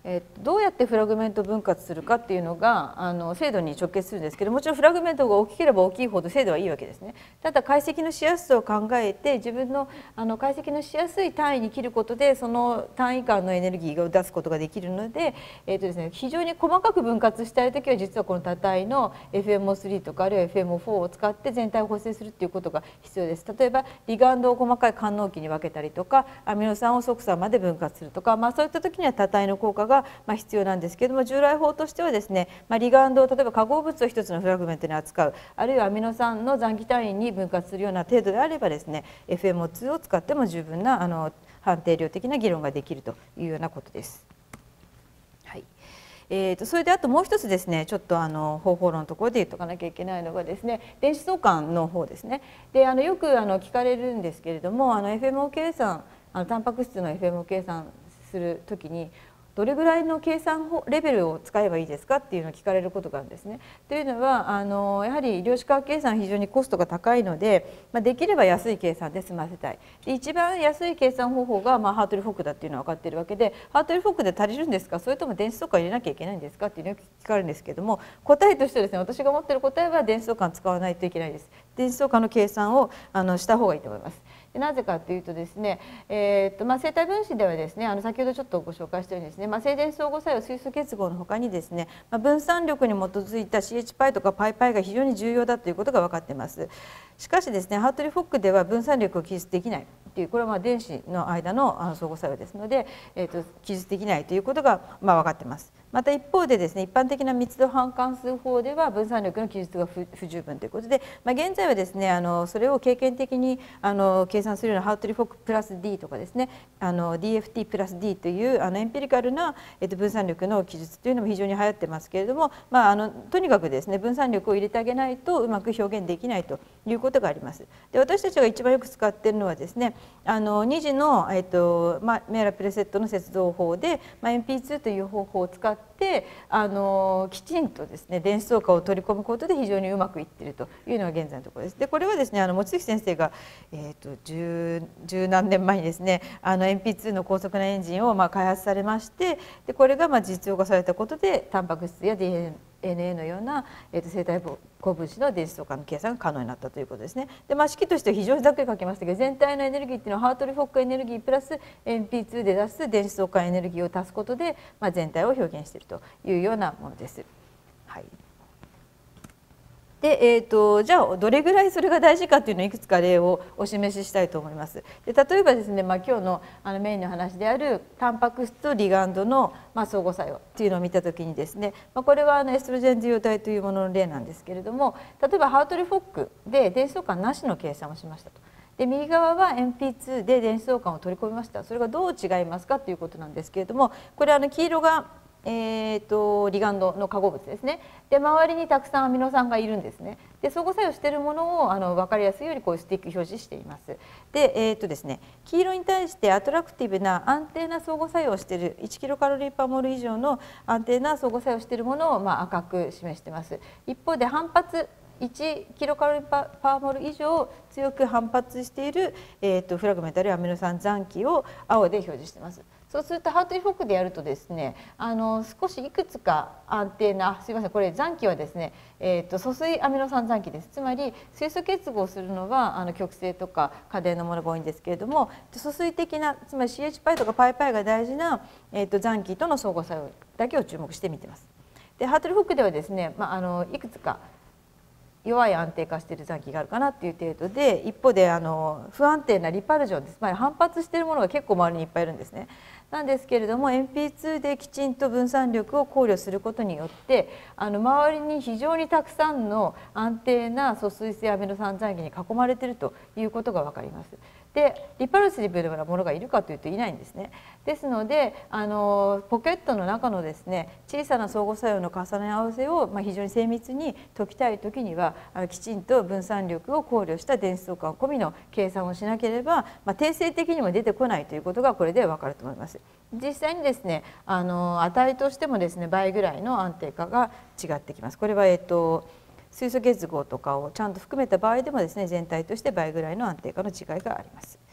えっと、どうやってフラグメント分割するかっていうのがあの精度に直結するんですけど、もちろんフラグメントが大きければ大きいほど精度はいいわけですね。ただ解析のしやすさを考えて自分のあの解析のしやすい単位に切ることでその単位間のエネルギーを出すことができるので、えっとですね、非常に細かく分割したい時は実はこの多体の エフエムオースリー とかあるいは エフエムオーフォー を使って全体を補正するっていうことが必要です。例えばリガンドを細かい間納器に分けたりとかアミノ酸を側酸まで分割するとか、まあ、そういった時には多体の効果がまあ必要なんですけれども、従来法としてはですね、まあ、リガンドを例えば化合物を一つのフラグメントに扱う、あるいはアミノ酸の残機単位に分割するような程度であればですね エフエムオーツー を使っても十分なあの判定量的な議論ができるというようなことです。はい。えー、とそれであともう一つですね、ちょっとあの方法論のところで言っとかなきゃいけないのがですね、電子相関の方ですね。であのよくあの聞かれるんですけれども、あの エフエムオー 計算、あのタンパク質の エフエムオー 計算するときにどれぐらいの計算レベルを使えばいいですかっていうのを聞かれることがあるんですね。というのはあのやはり量子化学計算非常にコストが高いので、まあ、できれば安い計算で済ませたい。で一番安い計算方法が、まあ、ハートリー・フォックだっていうのは分かっているわけで、ハートリー・フォックで足りるんですか、それとも電子相関入れなきゃいけないんですかっていうのを聞かれるんですけれども、答えとしてはですね、私が持っている答えは電子相関使わないといけないです。電子相関の計算をあのした方がいいと思います。なぜかというとですね、えーとまあ、生体分子ではですね、あの先ほどちょっとご紹介したようにですね、まあ、静電相互作用水素結合のほかにですね、まあ、分散力に基づいた シーエイチ パイとか パイ パイが非常に重要だということが分かっています。しかしですね、ハートリー・フォックでは分散力を記述できないという、これはまあ電子の間の相互作用ですので、えーと記述できないということがまあ分かっています。また一方でですね、一般的な密度半関数法では分散力の記述が不十分ということで、まあ、現在はですね、あのそれを経験的にあの計算するようなハートリー・フォックプラス D とかですね、あの ディーエフティー プラス D というあのエンピリカルな、えっと、分散力の記述というのも非常に流行ってますけれども、まあ、あのとにかくですね、分散力を入れてあげないとうまく表現できないということがあります。で私たちが一番よく使っているのはですね、あのに次の、えっとまあ、メーラプレセットの接続法で、まあ、エムピーツー という方法を使ってあのきちんとですね電子相関を取り込むことで非常にうまくいっているというのが現在のところです。でこれはですね、あの望月先生が、えー、と十, 十何年前にですね、あの エムピーツー の高速なエンジンをまあ開発されまして、でこれがまあ実用化されたことでタンパク質や ディーエヌエー のような、えー、と生体高分子の電子相関の計算が可能になったということですね。で、まあ、式としては非常にざっくり書きましたけど、全体のエネルギーっていうのはハートリー・フォックエネルギープラス エムピーツー で出す電子相関エネルギーを足すことで、まあ、全体を表現しているというようなものです。はい。でえー、とじゃあどれぐらいそれが大事かというのをいくつか例をお示ししたいと思います。で例えばですね、まあ、今日のあのメインの話であるタンパク質とリガンドのまあ相互作用というのを見たときにですね、まあ、これはあのエストロジェン受容体というものの例なんですけれども、例えばハートリー・フォックで電子相関なしの計算をしましたと。で右側は エムピーツー で電子相関を取り込みました。それがどう違いますかということなんですけれども、これあの黄色がえー、とリガンドの化合物ですね。で周りにたくさんアミノ酸がいるんですね。で相互作用しているものをあの分かりやすいようにこうスティック表示しています。で,、えーとですね、黄色に対してアトラクティブな安定な相互作用をしているいちキロカロリーパーモル以上の安定な相互作用をしているものをまあ赤く示しています。一方で反発いちキロカロリーパーモル以上強く反発している、えー、とフラグメントあるいはアミノ酸残機を青で表示しています。そうするとハートリー・フォックでやるとですね、あの少しいくつか安定な、すみません、これ残機はですね、えー、と疎水アミノ酸残機です。つまり水素結合するのはあの極性とか過電のものが多いんですけれども、疎水的なつまり シーエイチ パイとか パイ パイが大事な、えー、と残機との相互作用だけを注目して見ています。でハートリー・フォックではですね、まあ、あのいくつか弱い安定化している残機があるかなという程度で、一方であの不安定なリパルジョンです。つまり反発しているものが結構周りにいっぱいいるんですね。なんですけれども エムピーツー できちんと分散力を考慮することによってあの周りに非常にたくさんの安定な疎水性アミノ酸残機に囲まれているということが分かります。でリパルシブなものがいるかというといないんですね。ですのであのポケットの中のですね小さな相互作用の重ね合わせを、まあ、非常に精密に解きたいときにはあのきちんと分散力を考慮した電子相関込みの計算をしなければ、まあ、定性的にも出てこないということがこれで分かると思います。実際にですねあの値としてもですね倍ぐらいの安定化が違ってきます。これはえっと水素結合とかをちゃんと含めた場合でもですね全体として倍ぐらいの安定化の違いがあります。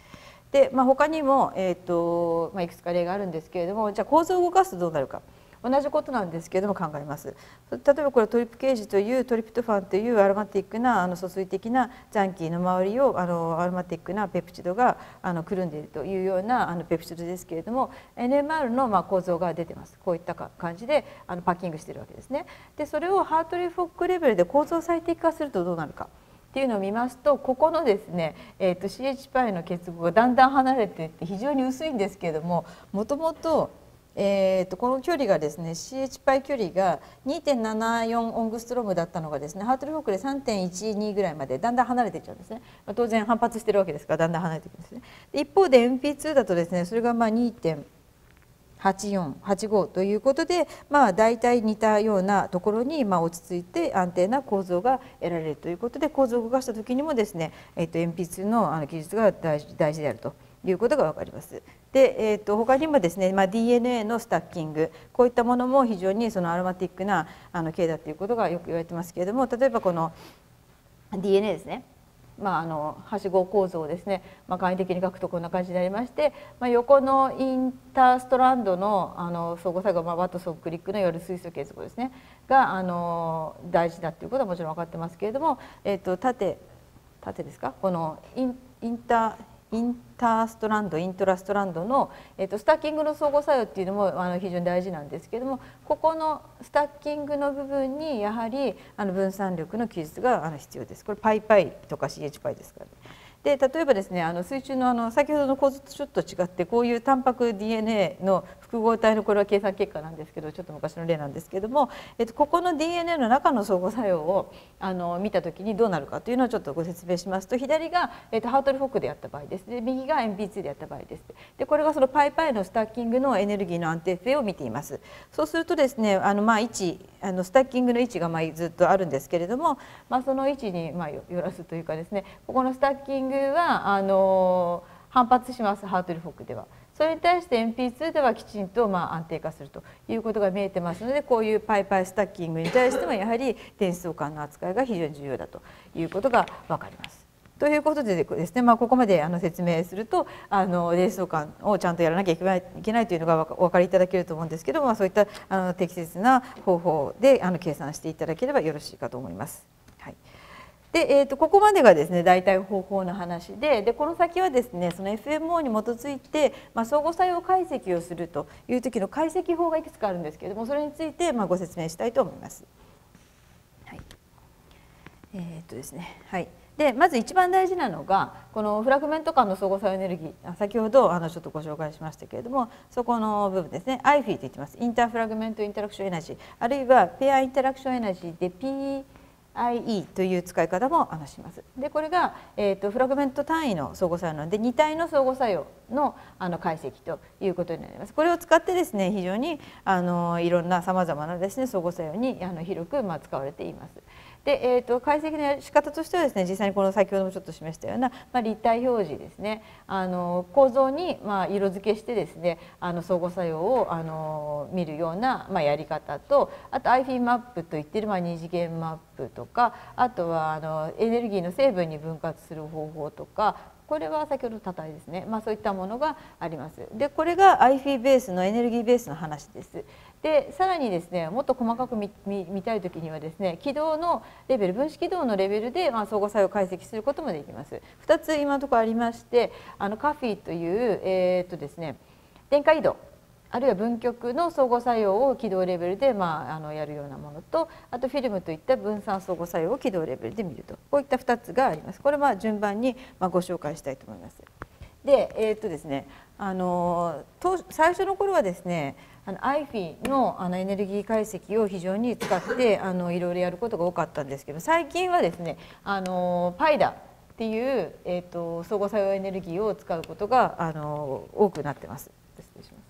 で、まあ、他にも、えーとまあ、いくつか例があるんですけれども、じゃあ構造を動かすとどうなるか。同じことなんですけれども考えます。例えばこれトリプケージというトリプトファンというアロマティックなあの疎水的なジャンキーの周りをあのアロマティックなペプチドがあのくるんでいるというようなあのペプチドですけれども、 エヌエムアール のまあ構造が出てます。こういった感じであのパッキングしているわけですね。でそれをハートリー・フォックレベルで構造最適化するとどうなるかっていうのを見ますと、ここのですね、えー、と シーエイチ パイの結合がだんだん離れていって非常に薄いんですけれども、もともとえー、とこの距離がですね シーエイチ パイ距離が にてんななよん オングストロームだったのがですね、ハートリー・フォックで さんてんいちに ぐらいまでだんだん離れていっちゃうんですね。まあ、当然反発してるわけですからだんだん離れていくんですね。で一方で エムピーツー だとですね、それがまあ にてんはちよん、はちご ということで、まあ、大体似たようなところにまあ落ち着いて安定な構造が得られるということで、構造を動かした時にもですね、えー、と エムピーツー のあの技術が大事大事であるということが分かります。で、えー、と他にもですね、まあ、ディーエヌエー のスタッキング、こういったものも非常にそのアロマティックなあの系だということがよく言われてますけれども、例えばこの ディーエヌエー ですね、まあ、あのはしご構造をですね、まあ、簡易的に書くとこんな感じになりまして、まあ、横のインターストランドのあの相互作用、まあ、ワットソークリックのいわゆる水素結合ですねがあの大事だということはもちろん分かってますけれども、えー、と縦縦ですか、このインインターインターストランド、イントラストランドの、えー、とスタッキングの相互作用っていうのもあの非常に大事なんですけれども、ここのスタッキングの部分にやはりあの分散力の記述があの必要です。これパイパイとか シーエイチ パイですからね。で例えばですね、あの水中のあの先ほどの構図とちょっと違って、こういうタンパク ディーエヌエー の複合体のこれは計算結果なんですけど、ちょっと昔の例なんですけども、えっと、ここの ディーエヌエー の中の相互作用をあの見た時にどうなるかというのをちょっとご説明しますと、左が、えっと、ハートリー・フォックでやった場合です。で右が エムピーツー でやった場合です。でこれがそのパイパイのスタッキングのエネルギーの安定性を見ています。そうするとですね、あのまあ位置あのスタッキングの位置がまあずっとあるんですけれども、まあ、その位置にまあよらすというかですね、ここのスタッキングはあの反発します、ハートリー・フォックでは。それに対して エムピーツー ではきちんとまあ安定化するということが見えてますので、こういうパイパイスタッキングに対してもやはり電子相関の扱いが非常に重要だということが分かります。ということでですね、まあ、ここまであの説明するとあの電子相関をちゃんとやらなきゃいけない、いけないというのがお分かりいただけると思うんですけども、まあ、そういったあの適切な方法であの計算していただければよろしいかと思います。はい。でえー、とここまでがですね大体方法の話で、でこの先はですねその エフエムオー に基づいて、まあ、相互作用解析をするという時の解析法がいくつかあるんですけれども、それについてまあご説明したいと思います。はい、えー、っとですねはい。でまず一番大事なのがこのフラグメント間の相互作用エネルギー、先ほどあのちょっとご紹介しましたけれども、そこの部分ですね アイフィー と言ってます。インターフラグメントインタラクションエナジー、あるいはペアインタラクションエナジーで ピーアイイー という使い方もします。でこれが、えー、とフラグメント単位の相互作用なのでに体の相互作用 の, あの解析ということになります。これを使ってですね非常にあのいろんなさまざまなですね相互作用にあの広くまあ使われています。で、えー、と解析の仕方としてはですね、実際にこの先ほどもちょっと示したような、まあ、立体表示ですね、あの構造にまあ色付けしてですねあの相互作用をあの見るようなまあやり方と、あと アイフィー マップといっているまあ二次元マップとか、あとはあのエネルギーの成分に分割する方法とか、これは先ほどたたいですね、まあ、そういったものがあります。でこれが アイフィー ベースのエネルギーベースの話です。でさらにですねもっと細かく 見, 見, 見たい時にはですね軌道のレベル、分子軌道のレベルでまあ相互作用を解析することもできます。ふたつ今のところありまして、あのカフィーという、えーっとですね、電荷移動あるいは分極の相互作用を軌道レベルで、まあ、あのやるようなものと、あとフィルムといった分散相互作用を軌道レベルで見ると、こういったふたつがあります。これは順番にまあご紹介したいと思います。で、えーっとですね、あの最初の頃はですねあの アイフィー の, あのエネルギー解析を非常に使ってあのいろいろやることが多かったんですけど、最近はですねあの パイダ っていう、えー、と相互作用エネルギーを使うことがあの多くなってます。失礼します。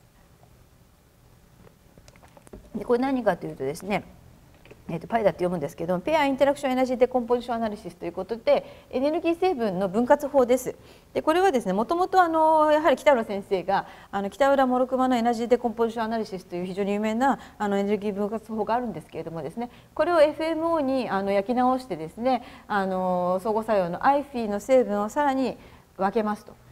でこれ何かというとですね、えー、とパイダって読むんですけど、ペアインタラクションエナジーデコンポジションアナリシスということでエネルギー成分の分割法です。でこれはですねもともとあのやはり北浦先生があの北浦モロクマのエナジーデコンポジションアナリシスという非常に有名なあのエネルギー分割法があるんですけれどもですね、これを エフエムオー にあの焼き直してですねあの相互作用の アイフィー の成分をさらに分けますと。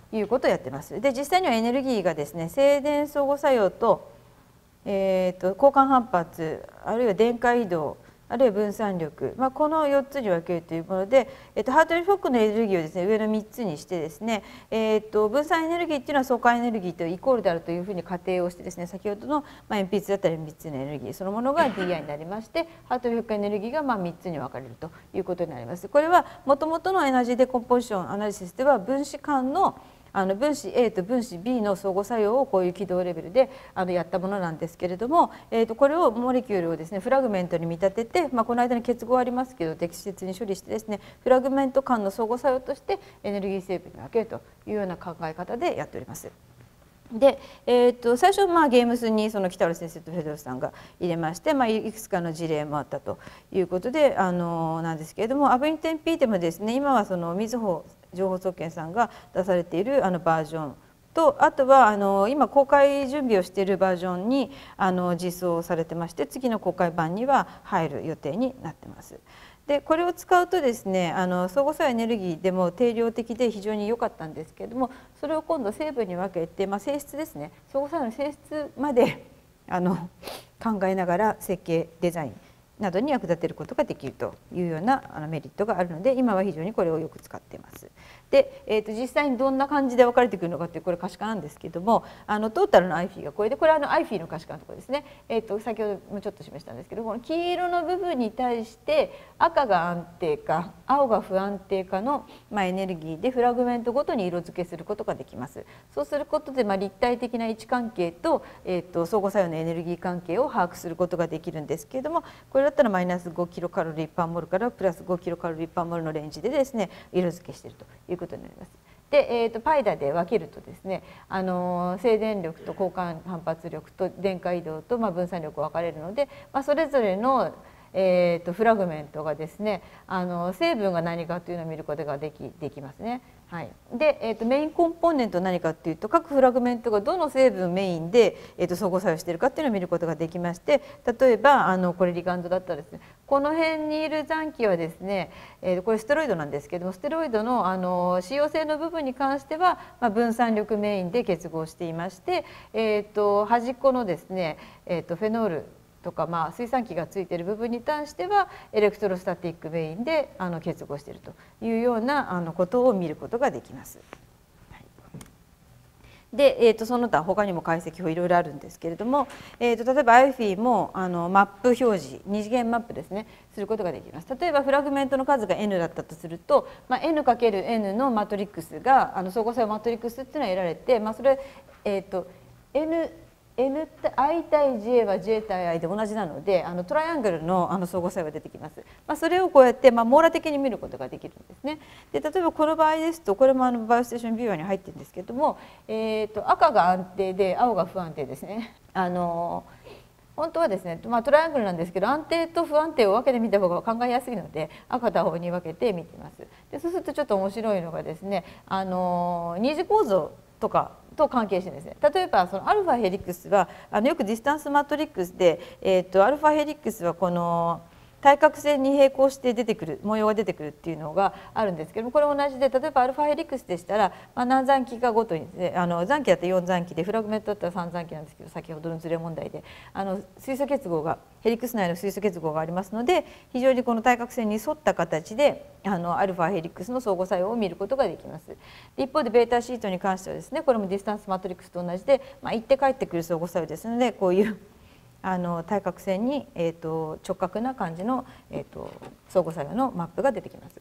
いうことをやってます。で実際にはエネルギーがですね静電相互作用と、えー、と交換反発あるいは電荷移動あるいは分散力、まあ、このよっつに分けるというもので、えっと、ハートリー・フォックのエネルギーをですね上のみっつにしてですね、えっと、分散エネルギーっていうのは相関エネルギーとイコールであるというふうに仮定をしてですね先ほどの、まあ、鉛筆だったら鉛筆のエネルギーそのものが ディーアイ になりましてハートリー・フォックエネルギーがまあみっつに分かれるということになります。これはもともとのエナジーデコンポジションアナリシスでは分子間のあの分子 A と分子 B の相互作用をこういう軌道レベルであのやったものなんですけれども、えー、とこれをモレキュールをですねフラグメントに見立てて、まあ、この間に結合ありますけど適切に処理してですねフラグメント間の相互作用としてエネルギー成分に分けるというような考え方でやっております。でえー、と最初まあゲームスにその北原先生とフェドロスさんが入れまして、まあ、いくつかの事例もあったということであのなんですけれどもアブインテンピーでもですね今はそのみずほ情報総研さんが出されているあのバージョンとあとはあの今公開準備をしているバージョンにあの実装されてまして次の公開版には入る予定になってます。でこれを使うとですねあの相互作用エネルギーでも定量的で非常に良かったんですけれどもそれを今度成分に分けて、まあ、性質ですね相互作用の性質まであの考えながら設計デザインなどに役立てることができるというようなあのメリットがあるので今は非常にこれをよく使っています。で、えー、と実際にどんな感じで分かれてくるのかっていうこれ可視化なんですけどもあのトータルの アイフィー がこれでこれはあの アイフィー の可視化のところですね、えー、と先ほどもちょっと示したんですけどこの黄色の部分に対して赤が安定か青が不安定かの、まあ、エネルギーでフラグメントごとに色付けすることができます。そうすることで、まあ、立体的な位置関係と,、えー、と相互作用のエネルギー関係を把握することができるんですけれどもこれだったらマイナスごキロカロリーパーモルからプラスごキロカロリーパーモルのレンジでですね色付けしているということになります。で、えー、とパイダで分けるとですねあの静電力と交換反発力と電荷移動と、まあ、分散力分かれるので、まあ、それぞれのえー、とフラグメントがですねあの成分が何かというのを見ることができできますね。はい、で、えー、とメインコンポーネントは何かっていうと各フラグメントがどの成分メインで、えー、と相互作用しているかっていうのを見ることができまして例えばあのこれリガンドだったらですねこの辺にいる残機はですね、えー、これステロイドなんですけどもステロイドのあの使用性の部分に関しては、まあ、分散力メインで結合していまして、えー、と端っこのですね、えー、とフェノールとか、まあ、水酸基がついている部分に対してはエレクトロスタティックメインであの結合しているというようなあのことを見ることができます。はい、で、えー、とその他他にも解析法いろいろあるんですけれども、えー、と例えば アイフィー もあのマップ表示二次元マップですねすることができます。例えばフラグメントの数が エヌ だったとすると、まあ、エヌかけるエヌ のマトリックスがあの相互作用マトリックスっていうのが得られて、まあ、それ、えー、と N N I 対 J は J 対 I で同じなのであのトライアングル の, あの相互作用が出てきます。まあ、それをこうやって、まあ、網羅的に見ることができるんですね。で例えばこの場合ですとこれもあのバイオステーションビューアーに入ってるんですけれども、えー、と赤が安定で青が不安定ですね。あの本当はですね、まあ、トライアングルなんですけど安定と不安定を分けてみた方が考えやすいので赤と青に分けて見ています。でそうするとちょっと面白いのがですねあの二次構造とかと関係してですね例えばそのアルファヘリクスはあのよくディスタンスマトリックスで、えー、とアルファヘリクスはこの対角線に平行して出てくる模様が出てくるっていうのがあるんですけどもこれ同じで例えばアルファヘリクスでしたら、まあ、何残機かごとにですねあの残機だったらよん残機でフラグメントだったらさん残機なんですけど先ほどのズレ問題であの水素結合がヘリクス内の水素結合がありますので非常にこの対角線に沿った形であのアルファヘリクスの相互作用を見ることができます。で一方でベータシートに関してはですねこれもディスタンスマトリックスと同じで、まあ、行って帰ってくる相互作用ですのでこういうあの対角線に、えー、と直角な感じの、えー、と相互作用のマップが出てきます。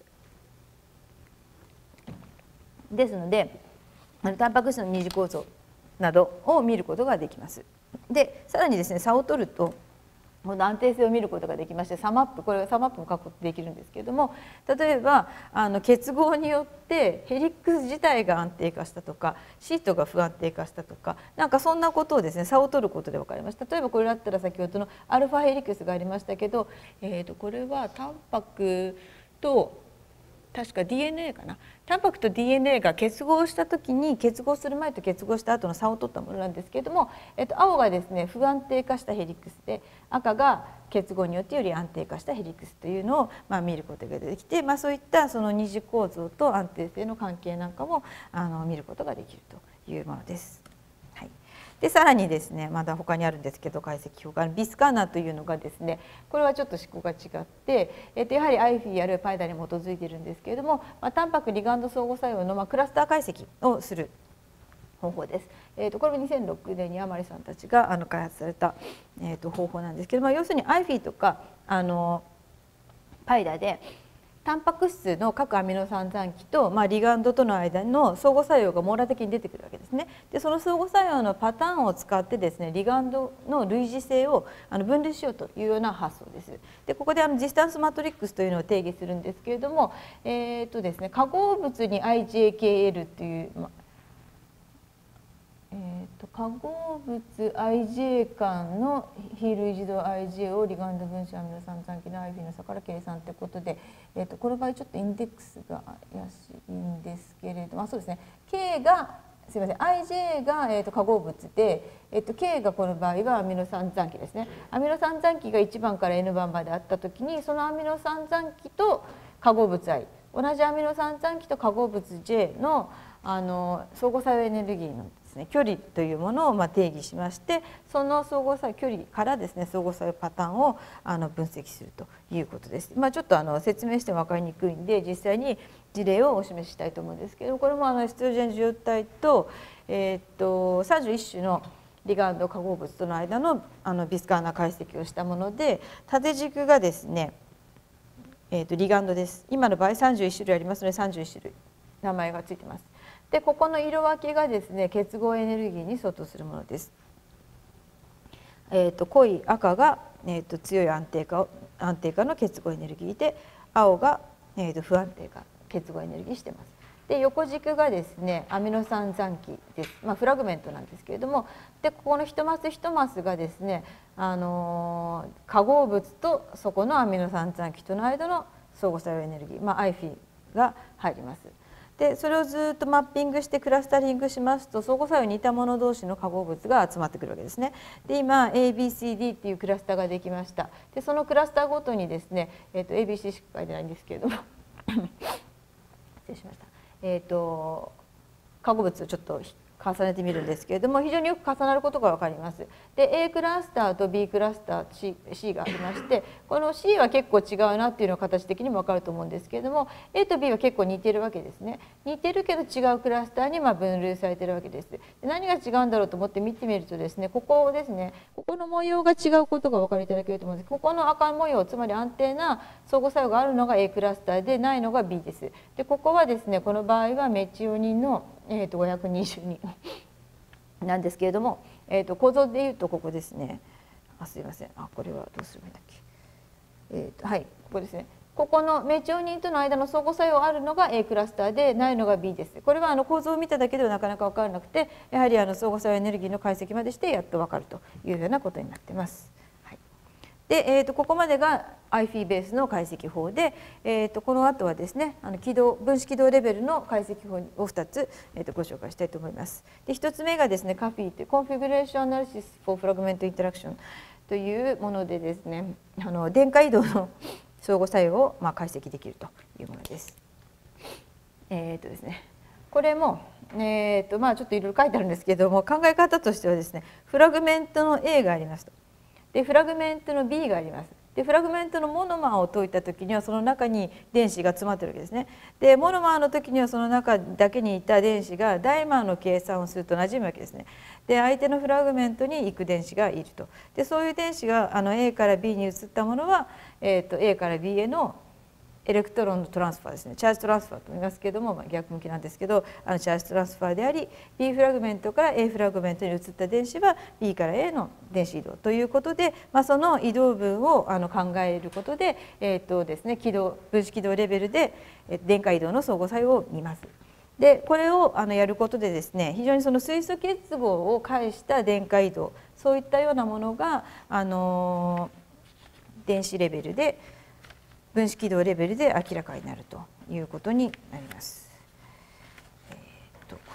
ですのであのタンパク質の二次構造などを見ることができます。でさらにですね差を取るとこの安定性を見ることができまして差マップこれは差マップも書くことできるんですけれども例えばあの結合によってヘリックス自体が安定化したとかシートが不安定化したとかなんかそんなことをですね差を取ることで分かります。例えばこれだったら先ほどのアルファヘリクスがありましたけど、えー、とこれはタンパクと確か ディーエヌエー かな、タンパクと ディーエヌエー が結合した時に結合する前と結合した後の差を取ったものなんですけれども、えっと、青がですね不安定化したヘリクスで、赤が結合によってより安定化したヘリクスというのを、まあ、見ることができて、まあ、そういったその二次構造と安定性の関係なんかもあの見ることができるというものです。でさらにですね、まだ他にあるんですけど解析表がビスカーナーというのがですね、これはちょっと思考が違って、えっと、やはり アイフィー やるパイダに基づいているんですけれども、まあ、タンパクリガンド相互作用の、まあ、クラスター解析をする方法です。えっと、これもにせんろくねんに甘利さんたちがあの開発された、えっと、方法なんですけど、まあ、要するに アイフィー とかあのパイダでタンパク質の各アミノ酸残基と、まあ、リガンドとの間の相互作用が網羅的に出てくるわけですね。でその相互作用のパターンを使ってですね、リガンドの類似性をあの分類しようというような発想です。でここであのディスタンスマトリックスというのを定義するんですけれども、えーとですね、化合物に アイジェーケーエル という、まえー、と化合物 アイジェー 間の非類似度 アイジェー をリガンド分子アミノ酸残基の アイフィー の差から計算ということで、えー、とこの場合ちょっとインデックスが怪しいんですけれども、あそうですね K がすみません アイジェー が、えー、と化合物で、えー、と K がこの場合はアミノ酸残基ですね。アミノ酸残基がいちばんから エヌ 番まであったときに、そのアミノ酸残基と化合物 I、 同じアミノ酸残基と化合物 J のあの相互作用エネルギーの距離というものをまあ定義しまして、その相互作用距離からですね相互作用パターンをあの分析するということです。まあ、ちょっとあの説明しても分かりにくいんで実際に事例をお示ししたいと思うんですけど、これもあのエストロゲン受容体と、えー、っとさんじゅういっ種のリガンド化合物との間のあのビスカーナ解析をしたもので、縦軸がですね、えー、っとリガンドです。今の場合さんじゅういっ種類ありますのでさんじゅういっ種類名前がついてます。でここの色分けがですね結合エネルギーに相当するものです。えー、と濃い赤が、えー、と強い安定化を安定化の結合エネルギーで、青が、えー、と不安定化結合エネルギーしてます。で横軸がですねアミノ酸残基です。まあ、フラグメントなんですけれども、でここの一マス一マスがですね、あのー、化合物とそこのアミノ酸残基との間の相互作用エネルギー、まあ、アイフィー が入ります。でそれをずっとマッピングしてクラスタリングしますと、相互作用に似た者同士の化合物が集まってくるわけですね。で今 エービーシーディー っていうクラスターができました。でそのクラスターごとにですね、えー、と エービーシー しか書いてないんですけれども失礼しました。えー、と化合物をちょっと重ねてみるんですけれども、非常によく重なることが分かります。で A クラスターと B クラスター C, C がありまして、この C は結構違うなっていうのは形的にも分かると思うんですけれども、 A と B は結構似てるわけですね。似てるけど違うクラスターにまあ分類されてるわけです。で何が違うんだろうと思って見てみるとですね、ここですね、ここの模様が違うことがお分かりいただけると思うんです。ここの赤模様、つまり安定な相互作用があるのが A クラスターでないのが B です。でここはですね、この場合はメチオニンの、えー、とごひゃくにじゅうになんですけれども、えー、と構造でいうとここですね。あすいません、あこれはどうすればいいんだっけ。えー、とはいここですね。ここのメチオニンとの間の相互作用あるのが A クラスターでないのが B です。これはあの構造を見ただけではなかなか分からなくて、やはりあの相互作用エネルギーの解析までしてやっと分かるというようなことになっています。で、えー、とここまでが アイフィー ベースの解析法で、えー、とこの後はですね、あの軌道分子軌道レベルの解析法をふたつ、えー、とご紹介したいと思います。でひとつめがですね カフィー というコンフィグレーションアナリシス for Fragment Interaction というものでですね、あの電解移動の相互作用をまあ解析できるというものです。えーとですね、これも、えーとまあ、ちょっといろいろ書いてあるんですけれども、考え方としてはですね、フラグメントの A がありますと。でフラグメントの B があります。でフラグメントのモノマーを解いた時にはその中に電子が詰まってるわけですね。でモノマーの時にはその中だけにいた電子がダイマーの計算をすると馴染むわけですね。で相手のフラグメントに行く電子がいると。でそういう電子があの A から B に移ったものは、えー、と A から B へのエレクトロンのトランスファーですね、チャージトランスファーと言いますけれども、まあ、逆向きなんですけど、あのチャージトランスファーであり B フラグメントから A フラグメントに移った電子は B から A の電子移動ということで、まあ、その移動分をあの考えることで、えーとですね、軌道分子軌道レベルで電解移動の相互作用を見ます。でこれをあのやることでですね、非常にその水素結合を介した電解移動、そういったようなものがあの電子レベルで分子軌道レベルで明らかになるということになります。えー、と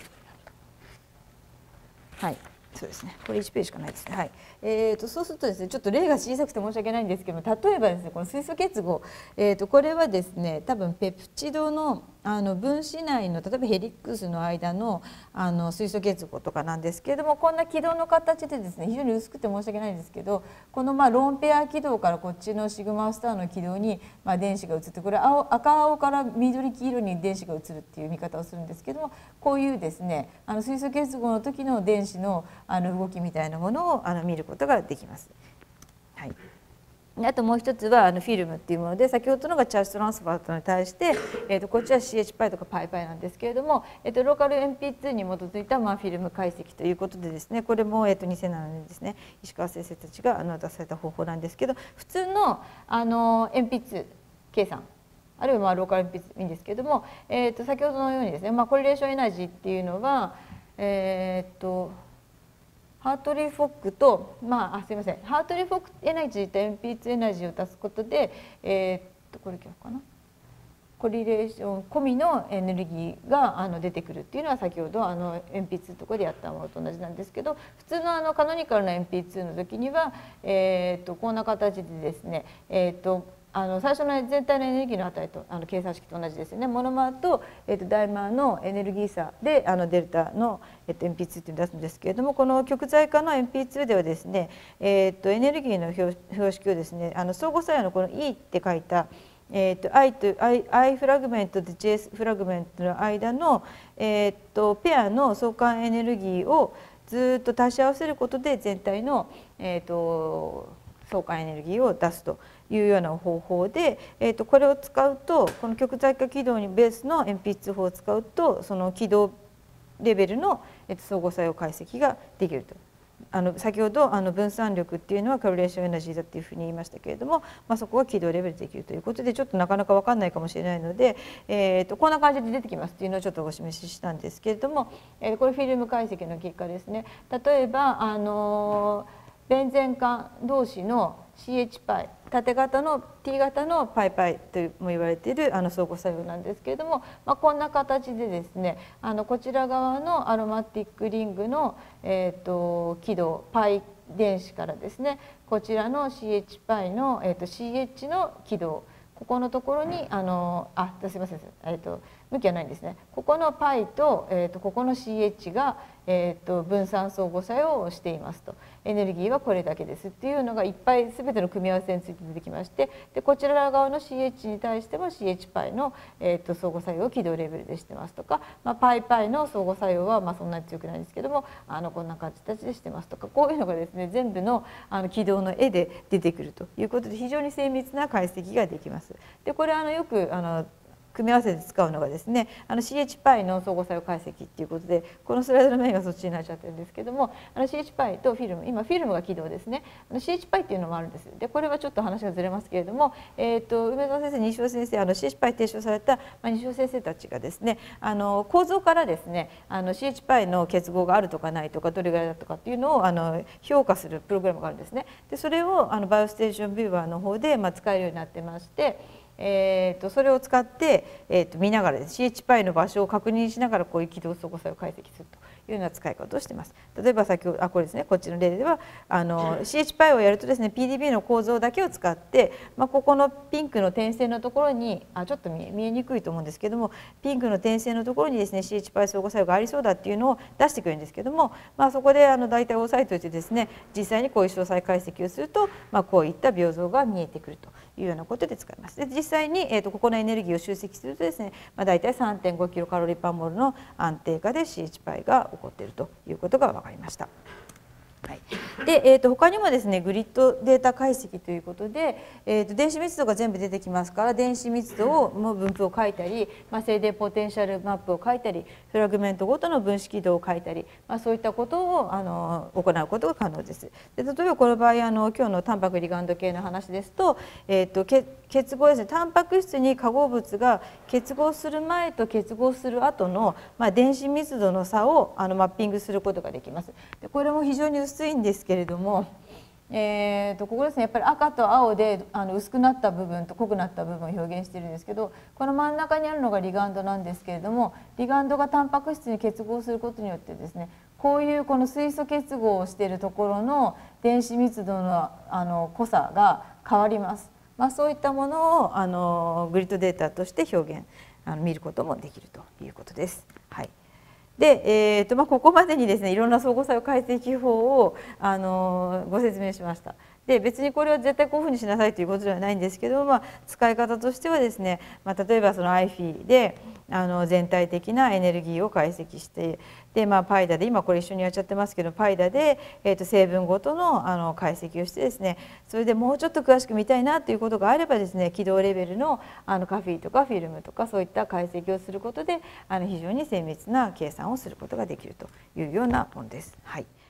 はい、そうですね。これいちページしかないですね。はい。えー、とそうするとですね、ちょっと例が小さくて申し訳ないんですけども、例えばですね、この水素結合、えー、とこれはですね、多分ペプチドのあの分子内の例えばヘリックスの間のあの水素結合とかなんですけれども、こんな軌道の形でですね、非常に薄くて申し訳ないんですけど、このまあロンペア軌道からこっちのシグマスターの軌道にまあ電子が移って、これ青赤青から緑黄色に電子が移るっていう見方をするんですけども、こういうですね、あの水素結合の時の電子のあの動きみたいなものをあの見ることができます。はい。あともう一つはあのフィルムっていうもので、先ほどのがチャージトランスファーに対して、えー、とこっちは シーエイチ パイとか パイ パイなんですけれども、えー、とローカル エムピーツー に基づいたまあフィルム解析ということでですね、これもえーとにせんななねんですね、石川先生たちがあの出された方法なんですけど、普通のあの エムピーツー 計算あるいはまあローカル エムピーツー いいんですけれども、えー、と先ほどのようにですね、まあ、コリレーションエナジーっていうのはえっ、ー、とハートリー・フォックと、まあ、あすみません、ハートリー・フォックエナジーと エムピーツー エナジーを足すことで、えー、とこれ今日かな、コリレーション込みのエネルギーがあの出てくるっていうのは先ほどあの エムピーツー のところでやったものと同じなんですけど、普通のあのカノニカルな エムピーツー の時には、えー、とこんな形でですね、えー、とあの最初の全体のエネルギーの値とあの計算式と同じですよね。モノマーと、えー、とダイマーのエネルギー差であのデルタの、えー、と エムピーツー っていうのを出すんですけれども、この極在化の エムピーツー ではですね、えー、とエネルギーの標識をですね、あの相互作用のこの E って書いたえー、と I と I, I フラグメントと J フラグメントの間の、えー、とペアの相関エネルギーをずっと足し合わせることで全体の、えー、と相関エネルギーを出すというような方法で、えー、とこれを使うと、この極在化軌道にベースの エムピーツー 法を使うと、その軌道レベルの相互作用解析ができると。あの先ほどあの分散力っていうのはコリレーションエナジーだっていうふうに言いましたけれども、まあ、そこは軌道レベルでできるということで、ちょっとなかなか分かんないかもしれないので、えー、とこんな感じで出てきますっていうのをちょっとお示ししたんですけれども、えー、これフィルム解析の結果ですね。例えばあのベンゼン環同士の シーエイチ パイ、縦型の T 型のパイパイとも言われているあの相互作用なんですけれども、まあ、こんな形でですね、あのこちら側のアロマティックリングの、えー、と軌道パイ電子からですね、こちらの シーエイチ パイの、えー、と シーエイチ の軌道、ここのところにあのあすみません、えー、と向きはないんですね。ここの パイ と、えー、とここの シーエイチ が、えー、と分散相互作用をしていますと。エネルギーはこれだけですっていうのがいっぱい全ての組み合わせについて出てきまして、でこちら側の シーエイチ に対しても シーエイチ パイの、えー、と相互作用を軌道レベルでしてますとか、まあ、パイパイの相互作用はまあそんなに強くないんですけども、あのこんな形でしてますとか、こういうのがですね全部のあの軌道の絵で出てくるということで、非常に精密な解析ができます。でこれはあのよくあの組み合わせて使うのがですね、あの シーエイチ パイの相互作用解析っていうことで、このスライドの面がそっちになっちゃってるんですけども、あの シーエイチ パイとフィルム、今フィルムが軌道ですね、あの シーエイチ パイっていうのもあるんです。でこれはちょっと話がずれますけれども、えー、と梅沢先生、西尾先生、あの シーエイチ パイ提唱された、まあ、西尾先生たちがですね、あの構造からですね、あの シーエイチ パイの結合があるとかないとか、どれぐらいだとかっていうのをあの評価するプログラムがあるんですね。でそれをあのバイオステーションビューワーの方で、まあ、使えるようになってまして、えー、とそれを使って、えー、と見ながら シーエイチ パイの場所を確認しながら、こういう軌道相互作用を解析するというような使い方をしています。例えば先ほどあこれですね、こっちの例ではあの シーエイチ パイをやるとですね、 ピーディービー の構造だけを使って、まあ、ここのピンクの点線のところにあちょっと見え、見えにくいと思うんですけども、ピンクの点線のところにですね シーエイチ パイ相互作用がありそうだっていうのを出してくれるんですけども、まあ、そこであの大体押さえておいてですね、実際にこういう詳細解析をすると、まあ、こういった描像が見えてくるというようなことで使います。で実際に、えー、とここのエネルギーを集積するとですね、まあ、大体 さんてんごキロカロリーパーモルの安定化で シーエイチ パイが起こっているということが分かりました。はい、で、えー、と他にもですね、グリッドデータ解析ということで、えー、と電子密度が全部出てきますから、電子密度をの分布を書いたり、まあ、静電ポテンシャルマップを書いたり、フラグメントごとの分子軌道を書いたり、まあ、そういったことをあの行うことが可能です。で例えばこの場合あの今日のタンパクリガンド系の話ですと、えー、と結合ですね、タンパク質に化合物が結合する前と結合する後の、まあ、電子密度の差をあのマッピングすることができます。でこれも非常に薄いんですけれども、 えー、とここですね、やっぱり赤と青であの薄くなった部分と濃くなった部分を表現しているんですけど、この真ん中にあるのがリガンドなんですけれども、リガンドがタンパク質に結合することによってですね、こういうこの水素結合をしているところの電子密度のあの濃さが変わります。まあ、そういったものをあのグリッドデータとして表現あの見ることもできるということです。はい。で、えーとまあ、ここまでにですね、いろんな相互作用解析法をあのご説明しました。で、別にこれは絶対こういうふうにしなさいということではないんですけど、まあ、使い方としてはですね、まあ、例えばその アイフィー であの全体的なエネルギーを解析して、で、まあ、パイダで今これ一緒にやっちゃってますけど、パイダで、えー、と成分ごとのあの解析をしてですね、それでもうちょっと詳しく見たいなということがあればですね、軌道レベルのあのカフィーとかフィルムとかそういった解析をすることであの非常に精密な計算をすることができるというようなものです。はい。